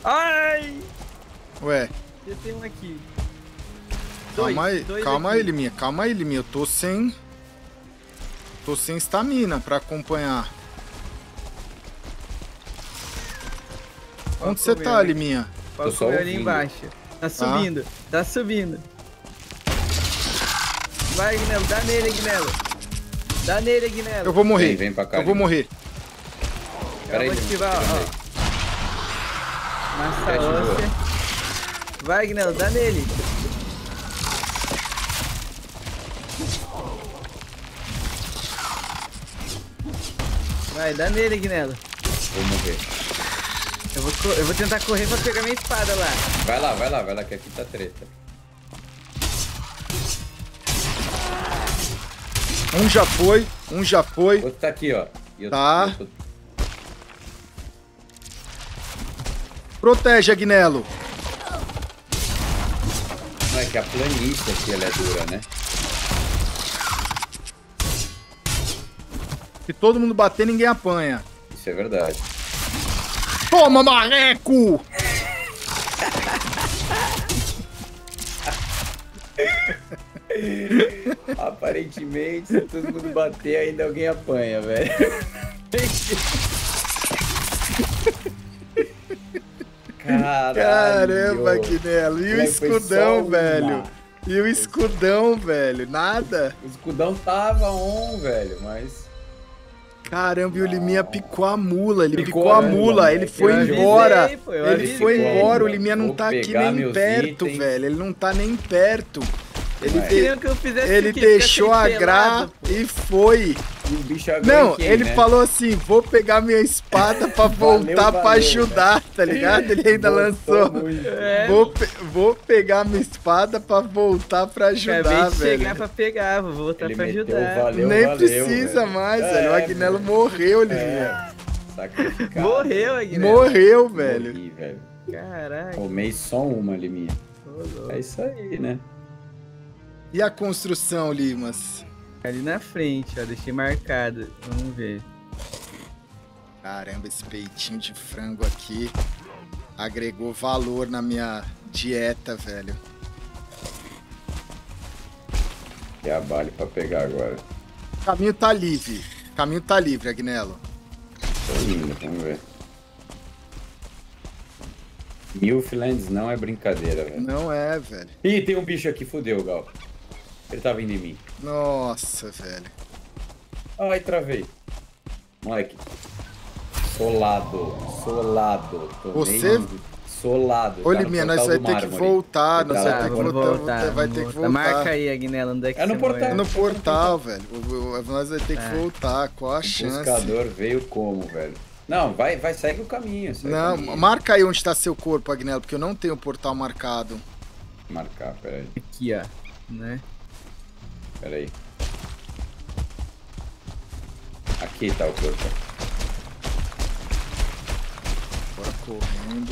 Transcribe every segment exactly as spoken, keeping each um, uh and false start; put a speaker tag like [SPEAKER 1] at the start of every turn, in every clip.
[SPEAKER 1] Ai!
[SPEAKER 2] Ué.
[SPEAKER 1] Eu tenho um aqui.
[SPEAKER 2] Calma
[SPEAKER 1] Dois,
[SPEAKER 2] aí,
[SPEAKER 1] dois
[SPEAKER 2] calma
[SPEAKER 1] aqui.
[SPEAKER 2] aí, Liminha. Calma aí, Liminha. Eu tô sem... Tô sem estamina pra acompanhar.
[SPEAKER 1] Ó,
[SPEAKER 2] Onde você
[SPEAKER 1] comeu,
[SPEAKER 2] tá,
[SPEAKER 1] né?
[SPEAKER 2] Liminha?
[SPEAKER 1] Pode
[SPEAKER 3] Tô só
[SPEAKER 1] comer ali
[SPEAKER 3] ouvindo.
[SPEAKER 1] embaixo. Tá subindo, tá subindo. Vai, Guinelo, dá nele, Guinelo. Dá nele, Guinelo.
[SPEAKER 2] Eu vou morrer.
[SPEAKER 3] Vem, vem pra cá,
[SPEAKER 2] Eu vou
[SPEAKER 3] Liminha.
[SPEAKER 2] morrer.
[SPEAKER 1] Eu
[SPEAKER 3] Pera aí,
[SPEAKER 1] vou
[SPEAKER 3] Liminha,
[SPEAKER 1] ativar,
[SPEAKER 3] pera aí.
[SPEAKER 1] ó. Massa
[SPEAKER 3] Já ativou.
[SPEAKER 1] óssea. Vai, Guinelo, dá nele. Vai, dá nele, Guinelo.
[SPEAKER 3] Vou morrer.
[SPEAKER 1] Eu vou, co- eu vou tentar correr pra pegar minha espada lá.
[SPEAKER 3] Vai lá, vai lá, vai lá, que aqui tá treta.
[SPEAKER 2] Um já foi, um já foi.
[SPEAKER 3] Outro tá aqui, ó. E eu-
[SPEAKER 2] Tá.
[SPEAKER 3] eu tô-
[SPEAKER 2] Protege, Agnello.
[SPEAKER 3] Não, é que a planície aqui ela é dura, né?
[SPEAKER 2] Se todo mundo bater, ninguém apanha.
[SPEAKER 3] Isso é verdade.
[SPEAKER 2] Toma, marreco!
[SPEAKER 3] Aparentemente, se todo mundo bater, ainda alguém apanha, velho. Caralho.
[SPEAKER 2] Caramba, Agnello. E o
[SPEAKER 3] Moleque, foi só
[SPEAKER 2] escudão,
[SPEAKER 3] uma.
[SPEAKER 2] velho? E o escudão, velho? Nada?
[SPEAKER 3] O escudão tava on, velho, mas...
[SPEAKER 2] Caramba, e o Liminha picou a mula. Ele
[SPEAKER 3] Picou
[SPEAKER 2] picou a
[SPEAKER 3] a
[SPEAKER 2] mula,
[SPEAKER 3] mula,
[SPEAKER 2] ele
[SPEAKER 3] moleque.
[SPEAKER 2] foi
[SPEAKER 1] Eu avisei,
[SPEAKER 2] embora.
[SPEAKER 1] pô, eu
[SPEAKER 2] Ele
[SPEAKER 1] avisei.
[SPEAKER 2] foi
[SPEAKER 3] Picou a
[SPEAKER 2] embora, o
[SPEAKER 3] mula.
[SPEAKER 2] Liminha não
[SPEAKER 3] Vou
[SPEAKER 2] tá aqui
[SPEAKER 3] pegar
[SPEAKER 2] nem
[SPEAKER 3] meus
[SPEAKER 2] perto,
[SPEAKER 3] itens.
[SPEAKER 2] velho. Ele não tá nem perto. Ele,
[SPEAKER 3] Vai.
[SPEAKER 2] de-
[SPEAKER 1] Queriam que eu fizesse
[SPEAKER 2] ele
[SPEAKER 1] o quê? Ficasse
[SPEAKER 2] deixou a
[SPEAKER 1] pelado,
[SPEAKER 2] gra
[SPEAKER 1] pô.
[SPEAKER 2] e foi.
[SPEAKER 3] E o bicho agora
[SPEAKER 2] Não,
[SPEAKER 3] é quem,
[SPEAKER 2] ele
[SPEAKER 3] né?
[SPEAKER 2] falou assim, vou pegar minha espada pra voltar
[SPEAKER 3] Valeu,
[SPEAKER 2] pra
[SPEAKER 3] valeu,
[SPEAKER 2] ajudar, tá ligado? Ele ainda
[SPEAKER 3] Botou
[SPEAKER 2] lançou.
[SPEAKER 3] muito.
[SPEAKER 1] É,
[SPEAKER 2] Vou, pe- vou pegar minha espada pra voltar pra ajudar,
[SPEAKER 1] acabei de
[SPEAKER 2] velho.
[SPEAKER 1] chegar pra pegar, vou voltar
[SPEAKER 3] Ele
[SPEAKER 1] pra
[SPEAKER 3] meteu
[SPEAKER 1] ajudar.
[SPEAKER 3] valeu,
[SPEAKER 2] Nem
[SPEAKER 3] valeu,
[SPEAKER 2] precisa
[SPEAKER 3] velho.
[SPEAKER 2] mais,
[SPEAKER 3] É,
[SPEAKER 2] velho. O Agnello
[SPEAKER 3] velho.
[SPEAKER 2] morreu, Liminha.
[SPEAKER 3] Sacrificado.
[SPEAKER 1] Morreu, Aguinaldo.
[SPEAKER 2] Morreu, velho.
[SPEAKER 3] Morri, velho.
[SPEAKER 1] Caraca.
[SPEAKER 3] Tomei só uma ali minha.
[SPEAKER 1] Ô, louco.
[SPEAKER 3] É isso aí, né?
[SPEAKER 2] E a construção, Limas?
[SPEAKER 1] Ali na frente, ó, deixei marcado. Vamos ver.
[SPEAKER 2] Caramba, esse peitinho de frango aqui agregou valor na minha dieta, velho.
[SPEAKER 3] Trabalho pra pegar agora.
[SPEAKER 2] O caminho tá livre. O caminho tá livre, Agnello.
[SPEAKER 3] Tô indo, vamos ver. Milflands não é brincadeira, velho.
[SPEAKER 2] Não é, velho.
[SPEAKER 3] Ih, tem um bicho aqui, fudeu, Gal. Ele tá vindo em mim.
[SPEAKER 2] Nossa, velho.
[SPEAKER 3] Ai, travei. Moleque. Solado. Solado. Tomei
[SPEAKER 2] Você?
[SPEAKER 3] um- Solado.
[SPEAKER 2] Ô,
[SPEAKER 3] Tá no
[SPEAKER 2] Liminha, nós
[SPEAKER 3] portal
[SPEAKER 2] vai
[SPEAKER 3] do
[SPEAKER 2] ter que
[SPEAKER 3] mármore.
[SPEAKER 2] voltar. Nós
[SPEAKER 3] Tá
[SPEAKER 2] vai
[SPEAKER 3] lá,
[SPEAKER 2] ter que
[SPEAKER 1] vamos
[SPEAKER 2] voltar.
[SPEAKER 1] voltar.
[SPEAKER 2] Vai
[SPEAKER 1] vamos
[SPEAKER 2] ter que
[SPEAKER 1] voltar.
[SPEAKER 2] voltar.
[SPEAKER 1] Marca aí, Aguinaldo, onde é que
[SPEAKER 3] É no
[SPEAKER 1] você
[SPEAKER 3] portal.
[SPEAKER 2] É
[SPEAKER 1] morreu?
[SPEAKER 2] no portal, velho. O- o- Nós vai ter que
[SPEAKER 1] É.
[SPEAKER 2] voltar. Qual a
[SPEAKER 3] O
[SPEAKER 2] chance?
[SPEAKER 3] buscador veio como, velho? Não, vai, vai, segue o caminho. Segue o
[SPEAKER 2] Não,
[SPEAKER 3] caminho.
[SPEAKER 2] marca aí onde tá seu corpo, Agnello, porque eu não tenho o portal marcado.
[SPEAKER 3] Marcar, peraí.
[SPEAKER 1] Aqui, ó. Né?
[SPEAKER 3] Peraí. Aqui tá o corpo.
[SPEAKER 2] Bora correndo.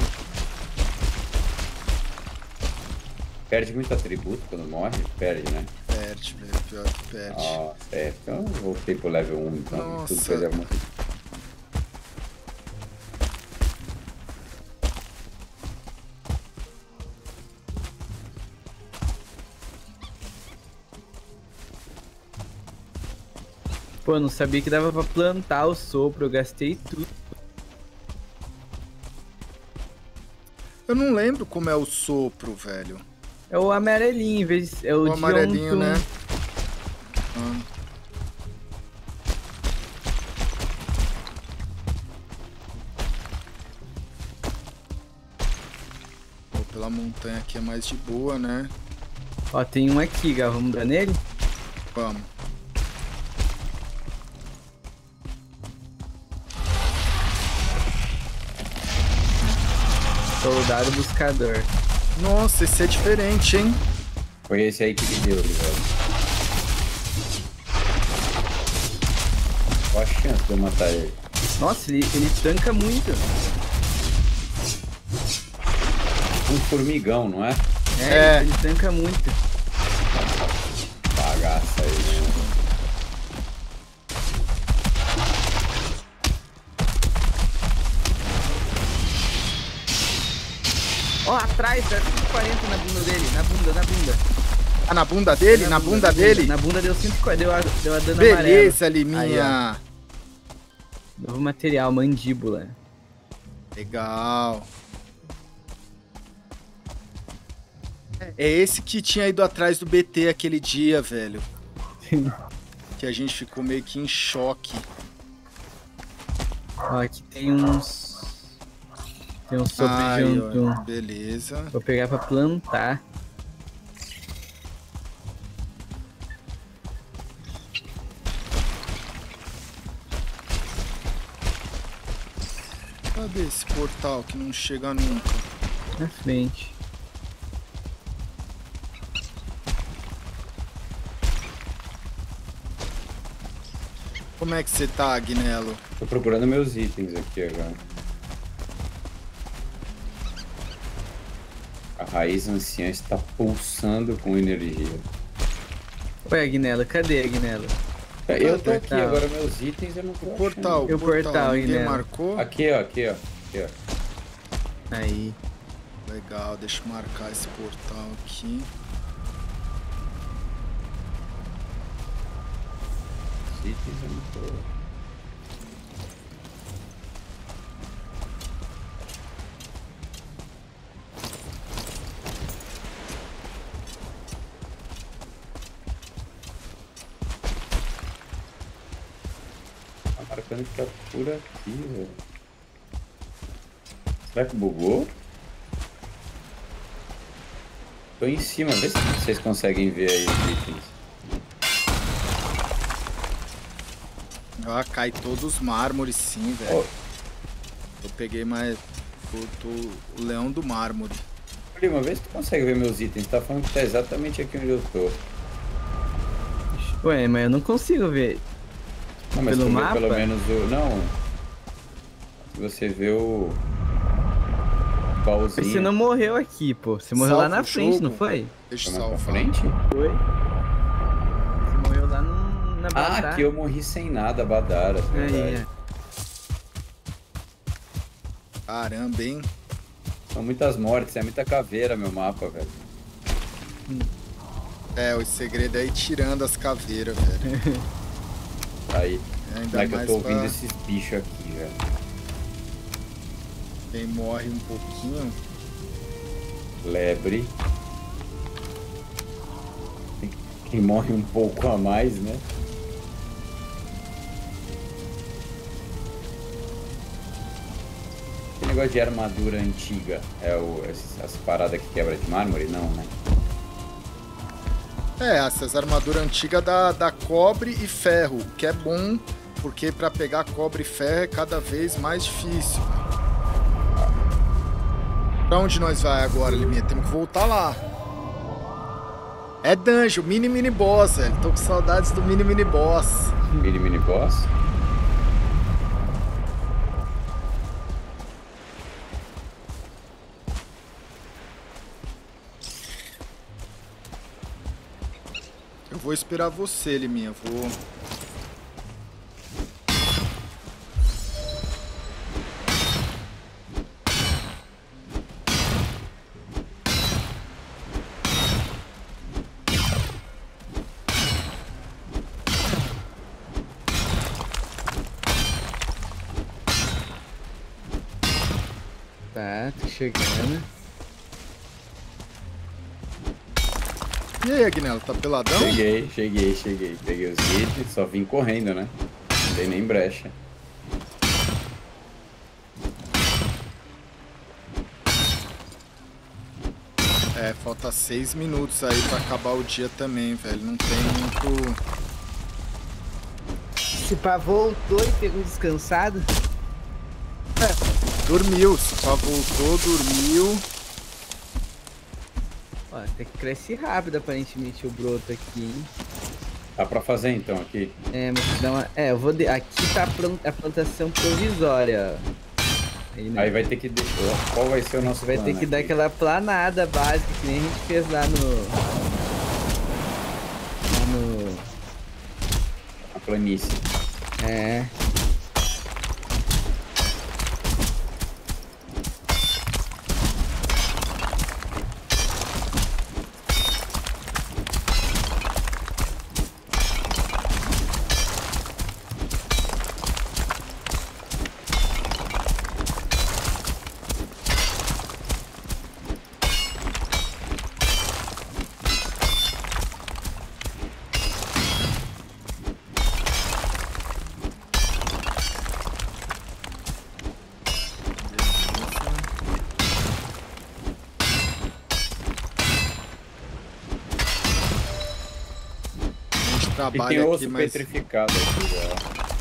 [SPEAKER 3] Perde muito atributo quando morre? Perde, né?
[SPEAKER 2] Perde, velho. Pior que perde.
[SPEAKER 3] Nossa, é. Então eu voltei pro level um, então.
[SPEAKER 2] Nossa.
[SPEAKER 3] Tudo perde alguma coisa.
[SPEAKER 1] Pô, eu não sabia que dava pra plantar o sopro, eu gastei tudo.
[SPEAKER 2] Eu não lembro como é o sopro, velho.
[SPEAKER 1] É o amarelinho, em vez. É o,
[SPEAKER 2] O amarelinho,
[SPEAKER 1] Dion Tum.
[SPEAKER 2] né? Ah. Pô, pela montanha aqui é mais de boa, né?
[SPEAKER 1] Ó, tem um aqui, Gal. Vamos dar nele?
[SPEAKER 2] Vamos.
[SPEAKER 1] Soldado buscador.
[SPEAKER 2] Nossa, esse é diferente, hein?
[SPEAKER 3] Foi esse aí que me deu, velho. Qual a chance de eu matar ele?
[SPEAKER 1] Nossa, ele, ele tanca muito.
[SPEAKER 3] Um formigão, não é?
[SPEAKER 1] É,
[SPEAKER 2] É.
[SPEAKER 1] ele tanca muito.
[SPEAKER 3] Bagaça aí, né?
[SPEAKER 1] Ó, atrás, dá cento e quarenta na bunda dele. Na bunda, na bunda.
[SPEAKER 2] Ah, na bunda dele? Na, bunda,
[SPEAKER 1] na
[SPEAKER 2] dele?
[SPEAKER 1] Bunda. Na bunda deu cento e quarenta, deu a, deu a dano
[SPEAKER 2] Beleza,
[SPEAKER 1] amarela.
[SPEAKER 2] Liminha.
[SPEAKER 1] Aí, novo material, mandíbula.
[SPEAKER 2] Legal. É esse que tinha ido atrás do B T aquele dia, velho. Que a gente ficou meio que em choque.
[SPEAKER 1] Ó, aqui tem uns... Tem uns sopro
[SPEAKER 2] Ai,
[SPEAKER 1] junto.
[SPEAKER 2] ó, beleza.
[SPEAKER 1] Vou pegar pra plantar.
[SPEAKER 2] Cadê esse portal que não chega nunca?
[SPEAKER 1] Na frente.
[SPEAKER 2] Como é que você tá, Agnello?
[SPEAKER 4] Tô procurando meus itens aqui agora. A raiz anciã está pulsando com energia.
[SPEAKER 1] Ué, Agnello, cadê, Agnello?
[SPEAKER 4] Eu tô aqui,
[SPEAKER 1] Portal.
[SPEAKER 4] agora meus itens eu não tô
[SPEAKER 2] O portal,
[SPEAKER 4] achando.
[SPEAKER 1] E o
[SPEAKER 2] o portal,
[SPEAKER 1] portal,
[SPEAKER 2] ninguém
[SPEAKER 1] Agnello?
[SPEAKER 2] marcou?
[SPEAKER 4] Aqui, ó, aqui, ó. Aqui, ó.
[SPEAKER 1] Aí.
[SPEAKER 2] Legal, deixa eu marcar esse portal aqui.
[SPEAKER 4] Os itens eu não tô... Tá marcando que tá por aqui, velho. Será que bugou? Tô em cima, vê se vocês conseguem ver aí os itens.
[SPEAKER 2] Ah, cai todos os mármores sim, velho.
[SPEAKER 4] Ó,
[SPEAKER 2] Eu peguei mais... tô- tô o leão do mármore.
[SPEAKER 4] Lima, vê se tu consegue ver meus itens. Tá falando que tá exatamente aqui onde eu tô.
[SPEAKER 1] Ué, mas eu não consigo ver.
[SPEAKER 4] Não, mas
[SPEAKER 1] Pelo
[SPEAKER 4] tu vê
[SPEAKER 1] mapa?
[SPEAKER 4] pelo menos o... Não. Se você vê o... baúzinho.
[SPEAKER 1] Você não morreu aqui, pô. Você morreu
[SPEAKER 2] Salva
[SPEAKER 1] lá na
[SPEAKER 2] o
[SPEAKER 1] frente,
[SPEAKER 2] jogo.
[SPEAKER 1] não foi?
[SPEAKER 2] Deixa eu
[SPEAKER 4] Foi mais pra
[SPEAKER 2] salvar.
[SPEAKER 4] frente?
[SPEAKER 1] Foi. Você morreu lá no, na
[SPEAKER 4] Ah,
[SPEAKER 1] Badara.
[SPEAKER 4] aqui eu morri sem nada, Badara.
[SPEAKER 1] Aí,
[SPEAKER 4] verdade.
[SPEAKER 1] é.
[SPEAKER 2] Caramba, hein?
[SPEAKER 4] São muitas mortes, é muita caveira meu mapa, velho.
[SPEAKER 2] É, o segredo é ir tirando as caveiras, velho.
[SPEAKER 4] Aí.
[SPEAKER 2] Ainda
[SPEAKER 4] Como é que eu
[SPEAKER 2] mais
[SPEAKER 4] tô ouvindo
[SPEAKER 2] pra
[SPEAKER 4] esses bichos aqui, velho?
[SPEAKER 2] quem morre um pouquinho.
[SPEAKER 4] Lebre. Quem morre um pouco a mais, né? Que negócio de armadura antiga? É o, esses- as paradas que quebra de mármore? Não, né?
[SPEAKER 2] É, essas armaduras antigas da, da cobre e ferro, que é bom, porque pra pegar cobre e ferro é cada vez mais difícil. Pra onde nós vai agora, Liminha? Temos que voltar lá. É dungeon, mini mini boss, velho. Tô com saudades do mini mini boss.
[SPEAKER 4] Mini mini boss.
[SPEAKER 2] Eu vou esperar você, Liminha. Vou...
[SPEAKER 1] Tá, tô chegando.
[SPEAKER 2] E aí, Agnello, tá peladão?
[SPEAKER 4] Cheguei, cheguei, cheguei. Peguei os itens, só vim correndo, né? Não dei nem brecha.
[SPEAKER 2] É, falta seis minutos aí pra acabar o dia também, velho. Não tem muito...
[SPEAKER 1] Se pá voltou e pegou descansado.
[SPEAKER 2] Dormiu, se pá voltou, dormiu.
[SPEAKER 1] Ó, até que cresce rápido aparentemente o broto aqui, hein?
[SPEAKER 4] Dá pra fazer então aqui?
[SPEAKER 1] É, mas dá uma... É, eu vou... De... Aqui tá a plan- a plantação provisória, ó. Aí, né?
[SPEAKER 4] Aí vai ter que... de- Qual vai ser o nosso
[SPEAKER 1] Você vai ter
[SPEAKER 4] plano
[SPEAKER 1] que dar
[SPEAKER 4] aqui?
[SPEAKER 1] aquela planada básica que nem a gente fez lá no... Lá no...
[SPEAKER 4] A planície.
[SPEAKER 1] É...
[SPEAKER 4] E
[SPEAKER 2] trabalha
[SPEAKER 4] tem osso
[SPEAKER 2] aqui, mas...
[SPEAKER 4] petrificado aqui já.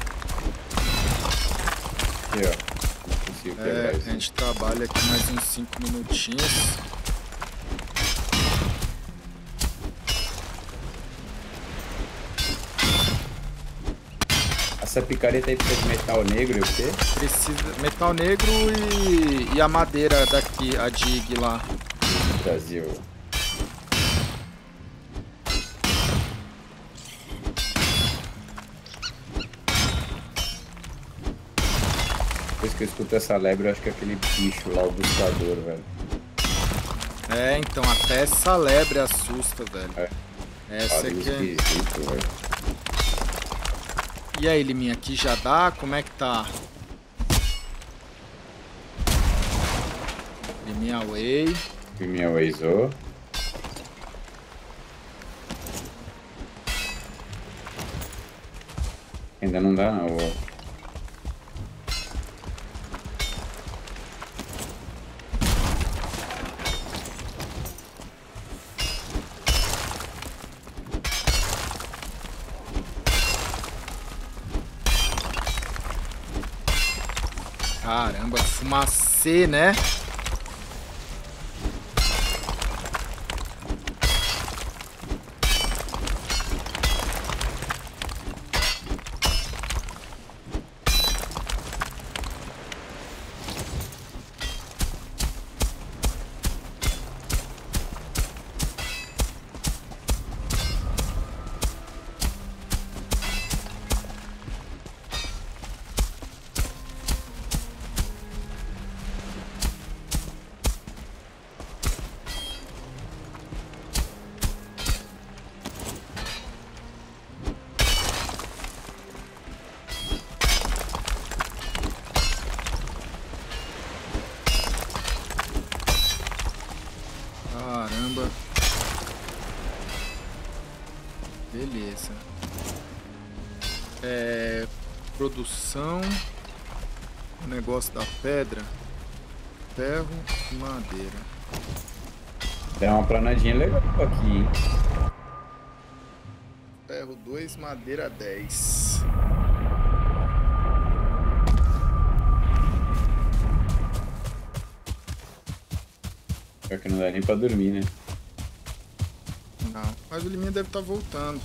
[SPEAKER 4] Aqui, ó. Não consigo quebrar
[SPEAKER 2] É, a
[SPEAKER 4] isso.
[SPEAKER 2] gente trabalha aqui mais uns cinco minutinhos.
[SPEAKER 4] Essa picareta aí precisa de metal negro e o quê?
[SPEAKER 2] Precisa metal negro e, e a madeira daqui, a dig lá.
[SPEAKER 4] Brasil. Depois que eu escuto essa lebre, eu acho que é aquele bicho lá, o buscador, velho.
[SPEAKER 2] É, então, até essa lebre assusta, velho.
[SPEAKER 4] É.
[SPEAKER 2] Essa
[SPEAKER 4] Barulho
[SPEAKER 2] aqui é...
[SPEAKER 4] esquisito, velho.
[SPEAKER 2] E aí, Liminha, aqui já dá? Como é que tá? Liminha Way.
[SPEAKER 4] Minha Waze. Ainda não dá, não. Ó.
[SPEAKER 2] Caramba, fumacê, né? Caramba. Beleza. É... Produção. O negócio da pedra. Ferro e madeira.
[SPEAKER 4] Tem uma planadinha legal aqui, hein?
[SPEAKER 2] Ferro dois, madeira dez.
[SPEAKER 4] Pior que não dá nem pra dormir, né?
[SPEAKER 2] Não, mas o Liminha deve estar voltando.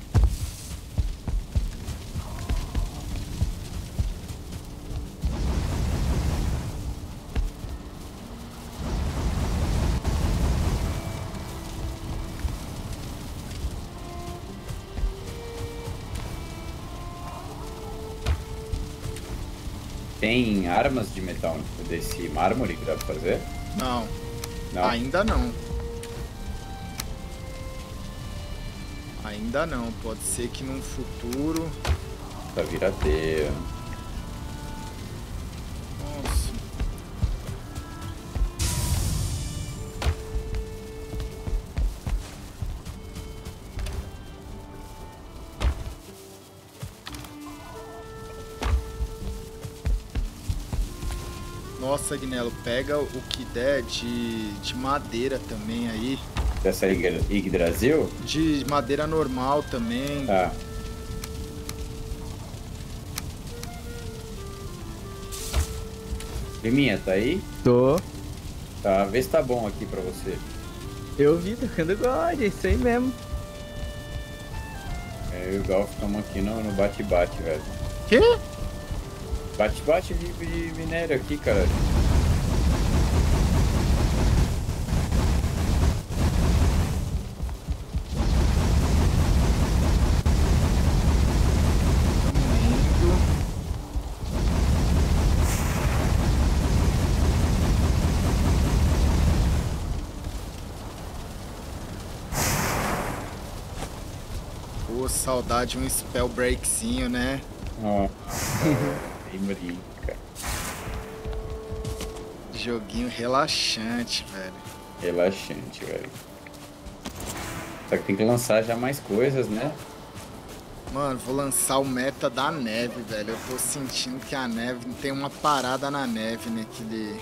[SPEAKER 4] Tem armas de metal desse mármore que dá pra fazer?
[SPEAKER 2] Não,
[SPEAKER 4] Não?
[SPEAKER 2] ainda não. Ainda não. Pode ser que num futuro...
[SPEAKER 4] Pra virateia.
[SPEAKER 2] Nossa. Nossa, Agnello, pega o que der de, de madeira também aí.
[SPEAKER 4] Dessa Yggdrasil?
[SPEAKER 2] De madeira normal também.
[SPEAKER 4] Tá. Liminha, tá aí?
[SPEAKER 1] Tô.
[SPEAKER 4] Tá, vê se tá bom aqui pra você.
[SPEAKER 1] Eu vi tocando God, é isso aí mesmo.
[SPEAKER 4] É, eu e o Gal ficamos aqui no no bate-bate, velho.
[SPEAKER 2] Quê?
[SPEAKER 4] Bate-bate de, de minério aqui, cara.
[SPEAKER 2] Pô, saudade de um spell breakzinho, né?
[SPEAKER 4] Ó. Bem brinca.
[SPEAKER 2] Joguinho relaxante, velho.
[SPEAKER 4] Relaxante, velho. Só que tem que lançar já mais coisas, né?
[SPEAKER 2] Mano, vou lançar o meta da neve, velho. Eu tô sentindo que a neve tem uma parada na neve naquele.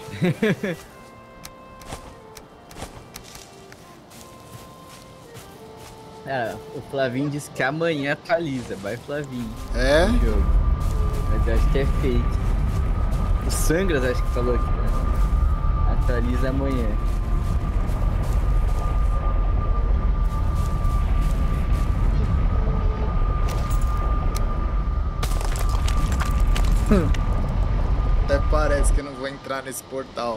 [SPEAKER 1] Ah, o Flavinho disse que amanhã atualiza. Vai, Flavinho.
[SPEAKER 2] É?
[SPEAKER 1] O jogo. Mas eu acho que é fake. O Sangras acho que falou aqui, né? Atualiza amanhã.
[SPEAKER 2] Até parece que eu não vou entrar nesse portal.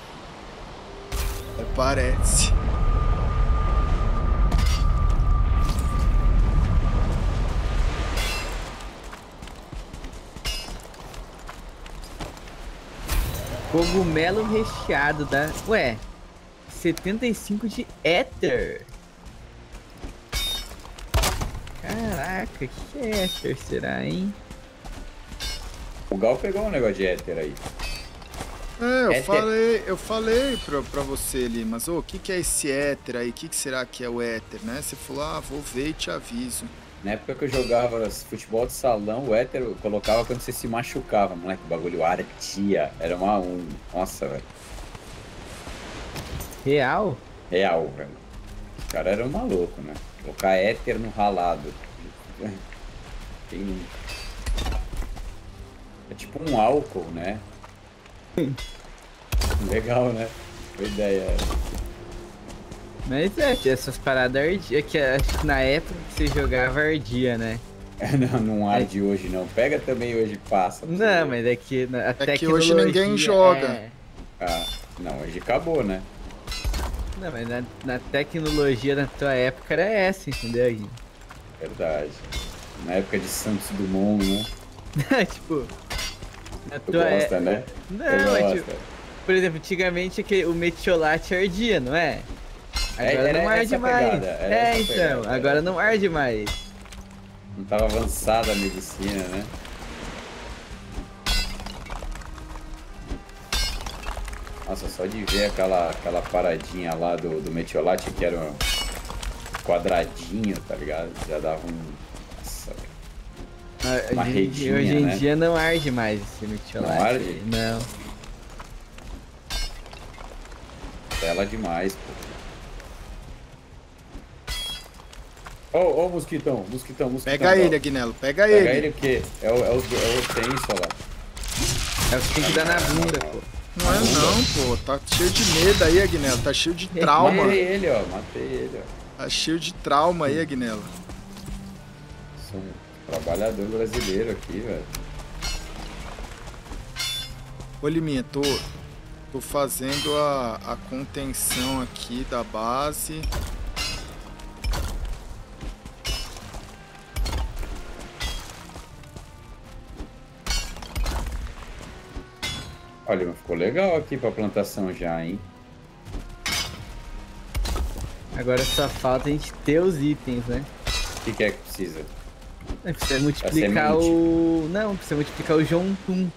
[SPEAKER 2] Até parece.
[SPEAKER 1] Cogumelo recheado da... Ué, setenta e cinco de Ether. Caraca, que que é Ether, será, hein?
[SPEAKER 4] O Gal pegou um negócio de éter aí.
[SPEAKER 2] É, eu
[SPEAKER 4] Éter.
[SPEAKER 2] falei, eu falei pra, pra você ali, mas o que, que é esse éter aí? O que, que será que é o éter, né? Você falou, ah, vou ver e te aviso.
[SPEAKER 4] Na época que eu jogava futebol de salão, o éter eu colocava quando você se machucava, moleque. O bagulho ardia. Era uma. Um... Nossa, velho.
[SPEAKER 1] Real?
[SPEAKER 4] Real, velho. Os caras eram malucos, né? Colocar éter no ralado. Quem nunca? É tipo um álcool, né? Legal, né? Boa ideia.
[SPEAKER 1] Mas é, que essas paradas ardiam. É que acho que na época que você jogava ardia, né?
[SPEAKER 4] Não, não arde hoje, não. Pega também hoje e passa.
[SPEAKER 1] Não, mas é que na- a
[SPEAKER 2] É que
[SPEAKER 1] tecnologia...
[SPEAKER 2] hoje ninguém joga.
[SPEAKER 1] é-
[SPEAKER 4] Ah, não, hoje acabou, né?
[SPEAKER 1] Não, mas na, na tecnologia da tua época era essa, entendeu, Gui?
[SPEAKER 4] Verdade. Na época de Santos Dumont, né?
[SPEAKER 1] Tipo... Na
[SPEAKER 4] Tu
[SPEAKER 1] tua
[SPEAKER 4] gosta,
[SPEAKER 1] é...
[SPEAKER 4] né?
[SPEAKER 1] Não,
[SPEAKER 4] Tu
[SPEAKER 1] é
[SPEAKER 4] gosta.
[SPEAKER 1] tipo... Por exemplo, antigamente aquele- o metiolate ardia, não é?
[SPEAKER 4] É,
[SPEAKER 1] Agora
[SPEAKER 4] era
[SPEAKER 1] não arde
[SPEAKER 4] essa
[SPEAKER 1] mais.
[SPEAKER 4] pegada, era
[SPEAKER 1] É,
[SPEAKER 4] essa
[SPEAKER 1] então,
[SPEAKER 4] pegada,
[SPEAKER 1] agora
[SPEAKER 4] era.
[SPEAKER 1] não arde mais.
[SPEAKER 4] Não tava avançada a medicina, né? Nossa, só de ver aquela, aquela paradinha lá do, do metiolate que era um quadradinho, tá ligado? Já dava um... Nossa, velho.
[SPEAKER 1] Ah,
[SPEAKER 4] Uma
[SPEAKER 1] hoje,
[SPEAKER 4] redinha,
[SPEAKER 1] hoje em
[SPEAKER 4] né?
[SPEAKER 1] dia não arde mais esse metiolate.
[SPEAKER 4] Não arde?
[SPEAKER 1] aí, Não.
[SPEAKER 4] Tela demais, pô. Ô, ô, mosquitão, mosquitão, mosquitão.
[SPEAKER 2] Pega ele,
[SPEAKER 4] ó.
[SPEAKER 2] Aguinelo, pega,
[SPEAKER 4] Pega
[SPEAKER 2] ele.
[SPEAKER 4] ele o quê? É o, é o, é o tenso, ó lá.
[SPEAKER 1] É o que tem que dar na bunda, pô.
[SPEAKER 2] Não é não, pô. Tá cheio de medo aí, Aguinelo. Tá cheio de trauma.
[SPEAKER 4] Matei ele, ó. Matei ele, ó.
[SPEAKER 2] Tá cheio de trauma aí, Aguinelo.
[SPEAKER 4] Sou um trabalhador brasileiro aqui, velho.
[SPEAKER 2] Ô, Liminha, tô, tô fazendo a, a contenção aqui da base.
[SPEAKER 4] Olha, mas ficou legal aqui pra plantação já, hein?
[SPEAKER 1] Agora só falta a gente ter os itens, né?
[SPEAKER 4] O que, que é que precisa?
[SPEAKER 1] É, precisa multiplicar
[SPEAKER 4] semente.
[SPEAKER 1] o... Não, precisa multiplicar o Jontum.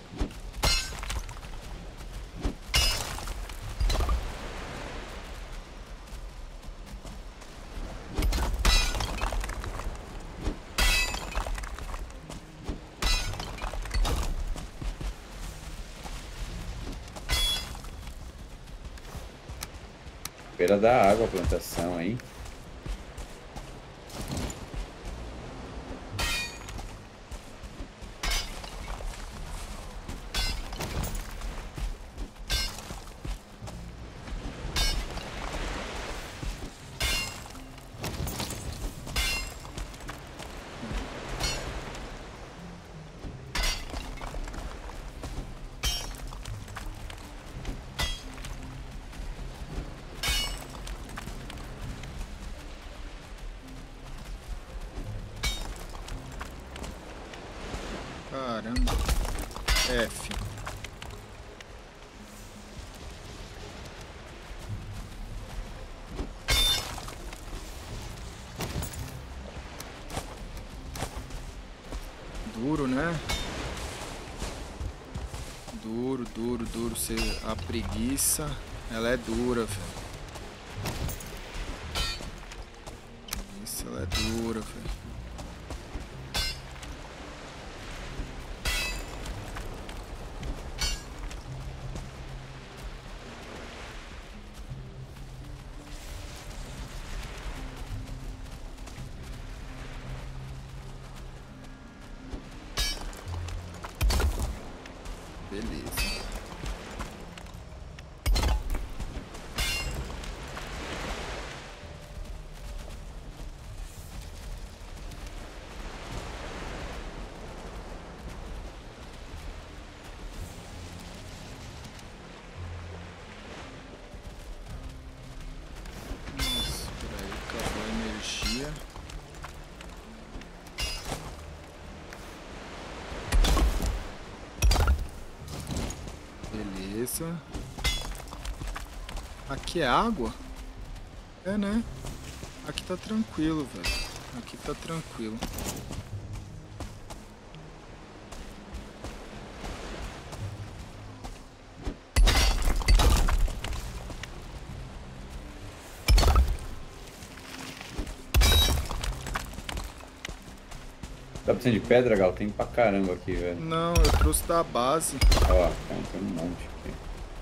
[SPEAKER 4] Beira da água a plantação, hein?
[SPEAKER 2] Caramba. F. Duro, né? Duro, duro, duro. Você, a preguiça, ela é dura, velho. Isso, ela é dura, velho. Beleza. Aqui é água? É, né? Aqui tá tranquilo, velho. Aqui tá tranquilo.
[SPEAKER 4] Tá precisando de pedra, Gal? Tem pra caramba aqui, velho.
[SPEAKER 2] Não, eu trouxe da base.
[SPEAKER 4] Ó, tem um monte aqui.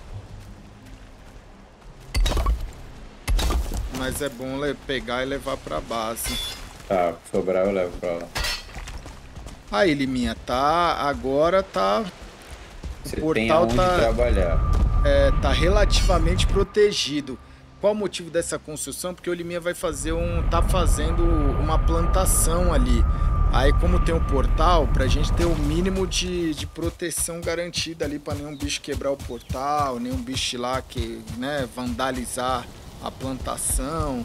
[SPEAKER 2] Mas é bom pegar e levar pra base.
[SPEAKER 4] Tá, sobrar eu levo pra lá.
[SPEAKER 2] Aí, Liminha, tá... Agora tá...
[SPEAKER 4] Você
[SPEAKER 2] o
[SPEAKER 4] tem
[SPEAKER 2] portal
[SPEAKER 4] aonde
[SPEAKER 2] tá,
[SPEAKER 4] trabalhar.
[SPEAKER 2] é, tá relativamente protegido. Qual o motivo dessa construção? Porque o Liminha vai fazer um... Tá fazendo uma plantação ali. Aí, como tem um portal, pra gente ter o mínimo de, de proteção garantida ali, pra nenhum bicho quebrar o portal, nenhum bicho lá que, né, vandalizar a plantação.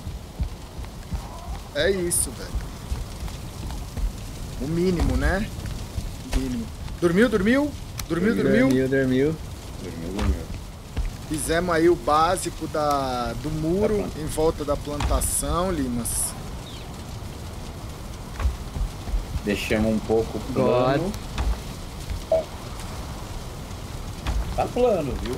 [SPEAKER 2] É isso, velho. O mínimo, né? O mínimo. Dormiu, dormiu? Dormiu, dormiu?
[SPEAKER 1] Dormiu, dormiu.
[SPEAKER 4] Dormiu, dormiu.
[SPEAKER 2] Fizemos aí o básico da, do muro em volta da plantação, Limas.
[SPEAKER 4] Deixamos um pouco plano. Tá plano, viu?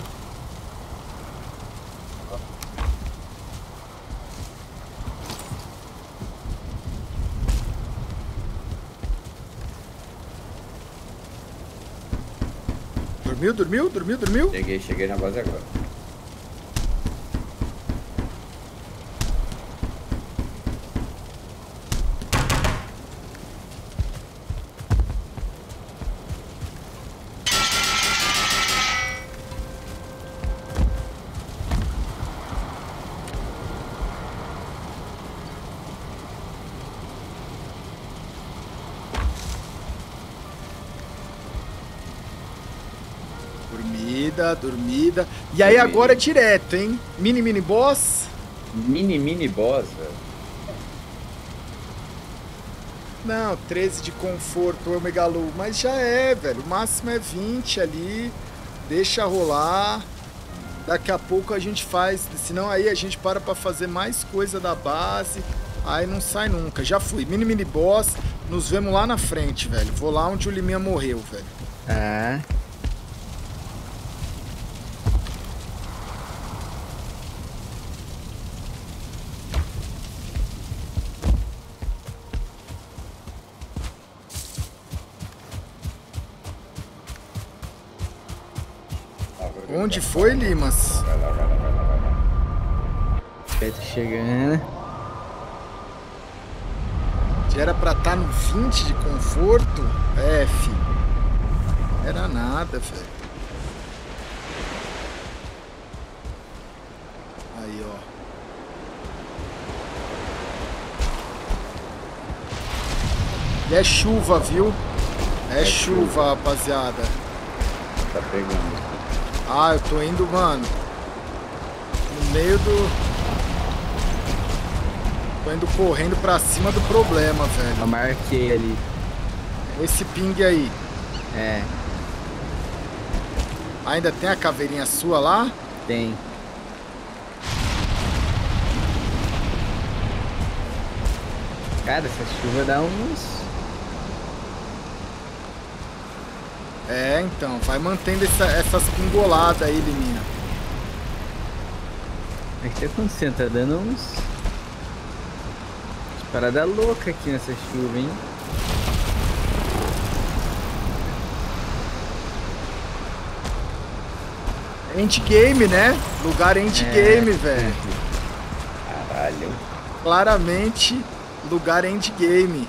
[SPEAKER 2] Dormiu, dormiu, dormiu, dormiu?
[SPEAKER 4] Cheguei, cheguei na base agora.
[SPEAKER 2] Dormida, dormida. E aí
[SPEAKER 4] Dormida.
[SPEAKER 2] agora é direto, hein? Mini, mini boss.
[SPEAKER 4] Mini, mini boss, velho.
[SPEAKER 2] Não, treze de conforto, ô Megalu. Mas já é, velho. O máximo é vinte ali. Deixa rolar. Daqui a pouco a gente faz. Senão aí a gente para pra fazer mais coisa da base. Aí não sai nunca. Já fui. Mini, mini boss. Nos vemos lá na frente, velho. Vou lá onde o Liminha morreu, velho.
[SPEAKER 1] Ah.
[SPEAKER 2] Onde foi, Limas?
[SPEAKER 4] Vai lá, vai lá, vai lá, vai lá.
[SPEAKER 1] Peto chegando.
[SPEAKER 2] Já era pra estar no vinte de conforto? É, fi. Era nada, velho. Aí, ó. E é chuva, viu? É,
[SPEAKER 4] É
[SPEAKER 2] chuva,
[SPEAKER 4] chuva.
[SPEAKER 2] rapaziada.
[SPEAKER 4] Tá pegando.
[SPEAKER 2] Ah, eu tô indo, mano. No meio do... Tô indo correndo pra cima do problema, velho.
[SPEAKER 1] Eu marquei ali.
[SPEAKER 2] Esse ping aí.
[SPEAKER 1] É,
[SPEAKER 2] Ainda tem a caveirinha sua lá?
[SPEAKER 1] tem. Cara, essa chuva dá uns...
[SPEAKER 2] É, então. Vai mantendo essa- essas pingoladas aí, Liminha.
[SPEAKER 1] O que tá acontecendo? Tá dando uns... umas parada louca aqui nessa chuva, hein?
[SPEAKER 2] Endgame, né? Lugar endgame,
[SPEAKER 1] É.
[SPEAKER 2] velho.
[SPEAKER 4] Caralho.
[SPEAKER 2] Claramente, lugar endgame.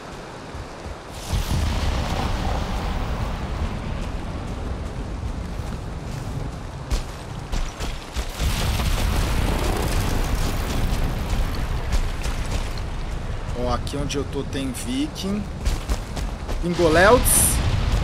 [SPEAKER 2] Ó, aqui onde eu tô tem Viking. Ingolelts.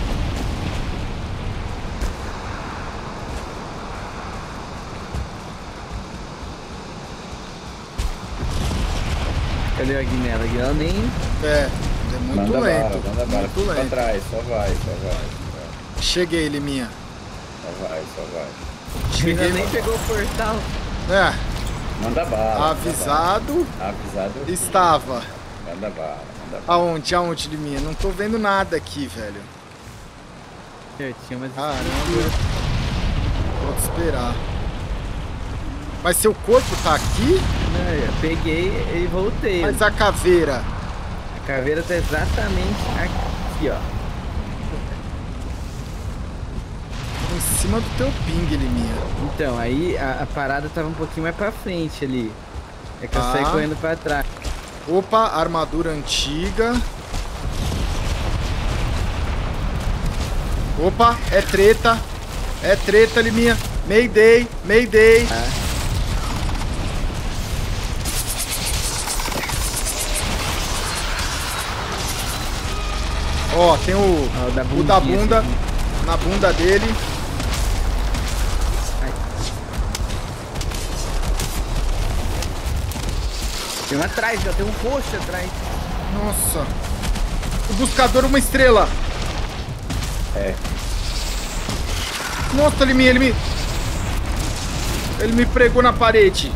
[SPEAKER 1] Cadê a Guinela? A Guinela nem...
[SPEAKER 2] É, é muito
[SPEAKER 4] Manda
[SPEAKER 2] lento.
[SPEAKER 4] bala, manda bala.
[SPEAKER 2] Muito
[SPEAKER 4] Fica pra
[SPEAKER 2] lento.
[SPEAKER 4] trás, só vai, só vai. Só vai.
[SPEAKER 2] Cheguei, Liminha.
[SPEAKER 4] Só vai, só vai.
[SPEAKER 1] Ainda nem pegou o portal.
[SPEAKER 2] É,
[SPEAKER 4] Manda bala.
[SPEAKER 2] avisado
[SPEAKER 4] Manda bala. Avisado. eu fui.
[SPEAKER 2] estava.
[SPEAKER 4] Manda bala, manda bala.
[SPEAKER 2] Aonde? Aonde, Liminha? Não tô vendo nada aqui, velho.
[SPEAKER 1] Eu tinha umas
[SPEAKER 2] Caramba. Pode esperar. Mas seu corpo tá aqui?
[SPEAKER 1] Não, eu peguei e voltei.
[SPEAKER 2] Mas a caveira?
[SPEAKER 1] A caveira tá exatamente aqui, ó.
[SPEAKER 2] Em cima do teu ping, Liminha.
[SPEAKER 1] Então, aí a, a parada tava um pouquinho mais pra frente ali. É que eu
[SPEAKER 2] Ah.
[SPEAKER 1] saí correndo pra trás.
[SPEAKER 2] Opa, armadura antiga. Opa, é treta. É treta, Liminha. Mayday, Mayday.
[SPEAKER 1] Ah.
[SPEAKER 2] Ó, tem o,
[SPEAKER 1] Ó, o da
[SPEAKER 2] o da
[SPEAKER 1] bundinha,
[SPEAKER 2] bunda
[SPEAKER 1] esse aqui.
[SPEAKER 2] na bunda dele.
[SPEAKER 1] Tem um atrás, ó, tem um roxo atrás.
[SPEAKER 2] Nossa. O buscador, uma estrela.
[SPEAKER 4] É.
[SPEAKER 2] Nossa, ele me, ele me... Ele me pregou na parede.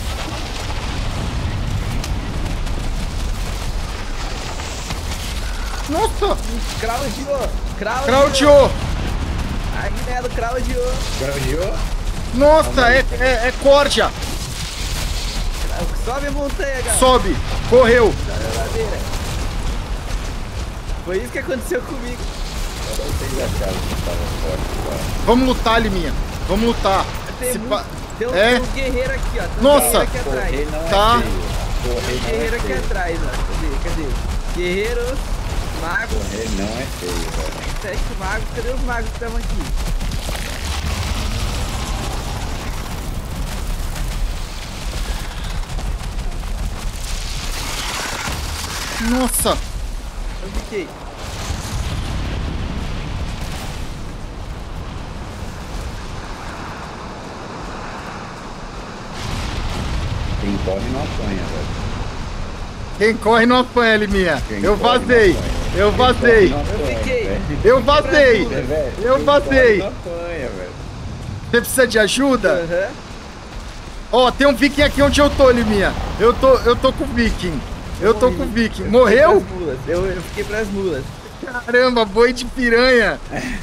[SPEAKER 2] Nossa.
[SPEAKER 1] Craudiou!
[SPEAKER 2] Craudiou.
[SPEAKER 1] Ai, Nelo, craudiou!
[SPEAKER 4] Craudiou?
[SPEAKER 2] Nossa, é, é, é cordia.
[SPEAKER 1] Sobe a montanha, galera!
[SPEAKER 2] Sobe. Correu.
[SPEAKER 1] Sobe a ladeira! Foi isso que aconteceu comigo.
[SPEAKER 4] Vocês acharam que tava forte, cara.
[SPEAKER 2] Vamos lutar, Liminha. Vamos lutar.
[SPEAKER 1] Tem,
[SPEAKER 2] Se
[SPEAKER 1] muito,
[SPEAKER 2] pa-
[SPEAKER 1] tem, um,
[SPEAKER 2] É?
[SPEAKER 1] tem um guerreiro aqui, ó. Tem um
[SPEAKER 2] Nossa.
[SPEAKER 1] guerreiro aqui atrás.
[SPEAKER 4] Correr não
[SPEAKER 2] Tá.
[SPEAKER 4] é feio. Correr
[SPEAKER 1] Tem um
[SPEAKER 4] não
[SPEAKER 1] guerreiro
[SPEAKER 4] é
[SPEAKER 1] aqui
[SPEAKER 4] feio.
[SPEAKER 1] atrás, ó. Cadê? Cadê? Guerreiros, magos,
[SPEAKER 4] Correr não é feio, velho.
[SPEAKER 1] sete magos. Cadê os magos que estavam aqui?
[SPEAKER 2] Nossa.
[SPEAKER 1] Eu fiquei.
[SPEAKER 4] Quem corre não apanha, velho.
[SPEAKER 2] Quem corre não apanha, Liminha.
[SPEAKER 4] Quem
[SPEAKER 2] Eu
[SPEAKER 4] corre não
[SPEAKER 2] vazei.
[SPEAKER 4] apanha.
[SPEAKER 2] Eu
[SPEAKER 4] Quem
[SPEAKER 2] vazei.
[SPEAKER 4] corre não apanha,
[SPEAKER 1] fiquei.
[SPEAKER 4] velho.
[SPEAKER 2] Eu vazei.
[SPEAKER 4] É, velho,
[SPEAKER 2] Eu
[SPEAKER 4] quem
[SPEAKER 2] vazei.
[SPEAKER 4] corre não apanha, velho.
[SPEAKER 2] Você precisa de ajuda?
[SPEAKER 1] Aham.
[SPEAKER 2] Ó, tem um viking aqui onde eu tô, Liminha. Eu tô, eu tô com o viking. Eu tô com o viking.
[SPEAKER 1] Eu
[SPEAKER 2] Morreu?
[SPEAKER 1] fiquei pras mulas. Eu, eu fiquei pras mulas.
[SPEAKER 2] Caramba, boi de piranha.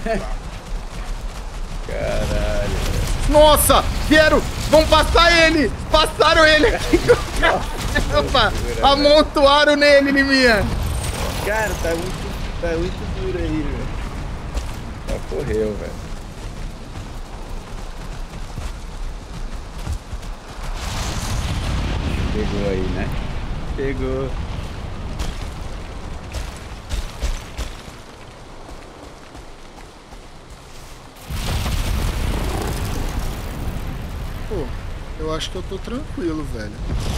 [SPEAKER 4] Caralho, velho.
[SPEAKER 2] Nossa, vieram. Vão passar ele. Passaram ele aqui. Caramba, amontoaram nele, Liminha.
[SPEAKER 1] Cara, tá muito, tá muito duro aí, velho.
[SPEAKER 4] Já correu, velho. Pegou aí, né?
[SPEAKER 1] Pegou.
[SPEAKER 2] Pô, eu acho que eu tô tranquilo, velho.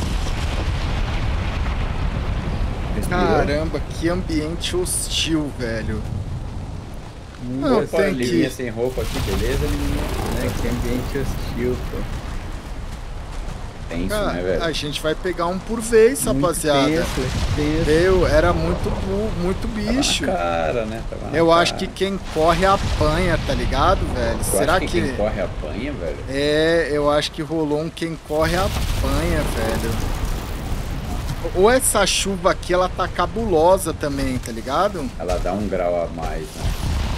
[SPEAKER 4] Respirou?
[SPEAKER 2] Caramba, que ambiente hostil, velho. Não,
[SPEAKER 4] Opa,
[SPEAKER 2] tem
[SPEAKER 4] Liminha
[SPEAKER 2] que...
[SPEAKER 4] sem roupa aqui, beleza, Liminha?
[SPEAKER 1] Né, que ambiente hostil, pô.
[SPEAKER 4] Tenso,
[SPEAKER 2] Cara,
[SPEAKER 4] né, velho?
[SPEAKER 2] a gente vai pegar um por vez,
[SPEAKER 1] Muito
[SPEAKER 2] rapaziada.
[SPEAKER 1] tenso, tenso.
[SPEAKER 2] Meu, era muito, bu- muito bicho.
[SPEAKER 4] Tá na cara, né? Tava na
[SPEAKER 2] Eu
[SPEAKER 4] cara.
[SPEAKER 2] acho que quem corre apanha, tá ligado, velho?
[SPEAKER 4] Tu
[SPEAKER 2] Será
[SPEAKER 4] acha que,
[SPEAKER 2] que...
[SPEAKER 4] quem corre apanha, velho?
[SPEAKER 2] É, eu acho que rolou um quem corre apanha, velho. Ou essa chuva aqui, ela tá cabulosa também, tá ligado?
[SPEAKER 4] Ela dá um grau a mais, né?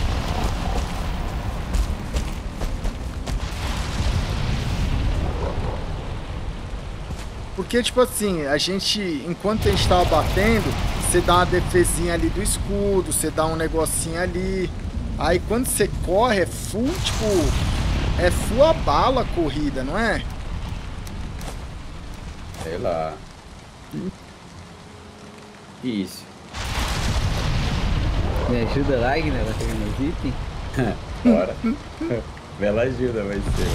[SPEAKER 2] Porque, tipo assim, a gente, enquanto a gente tava batendo, você dá uma defesinha ali do escudo, você dá um negocinho ali. Aí quando você corre, é full, tipo, é full a bala a corrida, não é?
[SPEAKER 4] Sei lá. Isso.
[SPEAKER 1] Me ajuda lá, Guilherme, ela pegando os itens?
[SPEAKER 4] Bora. Bela ajuda vai ser.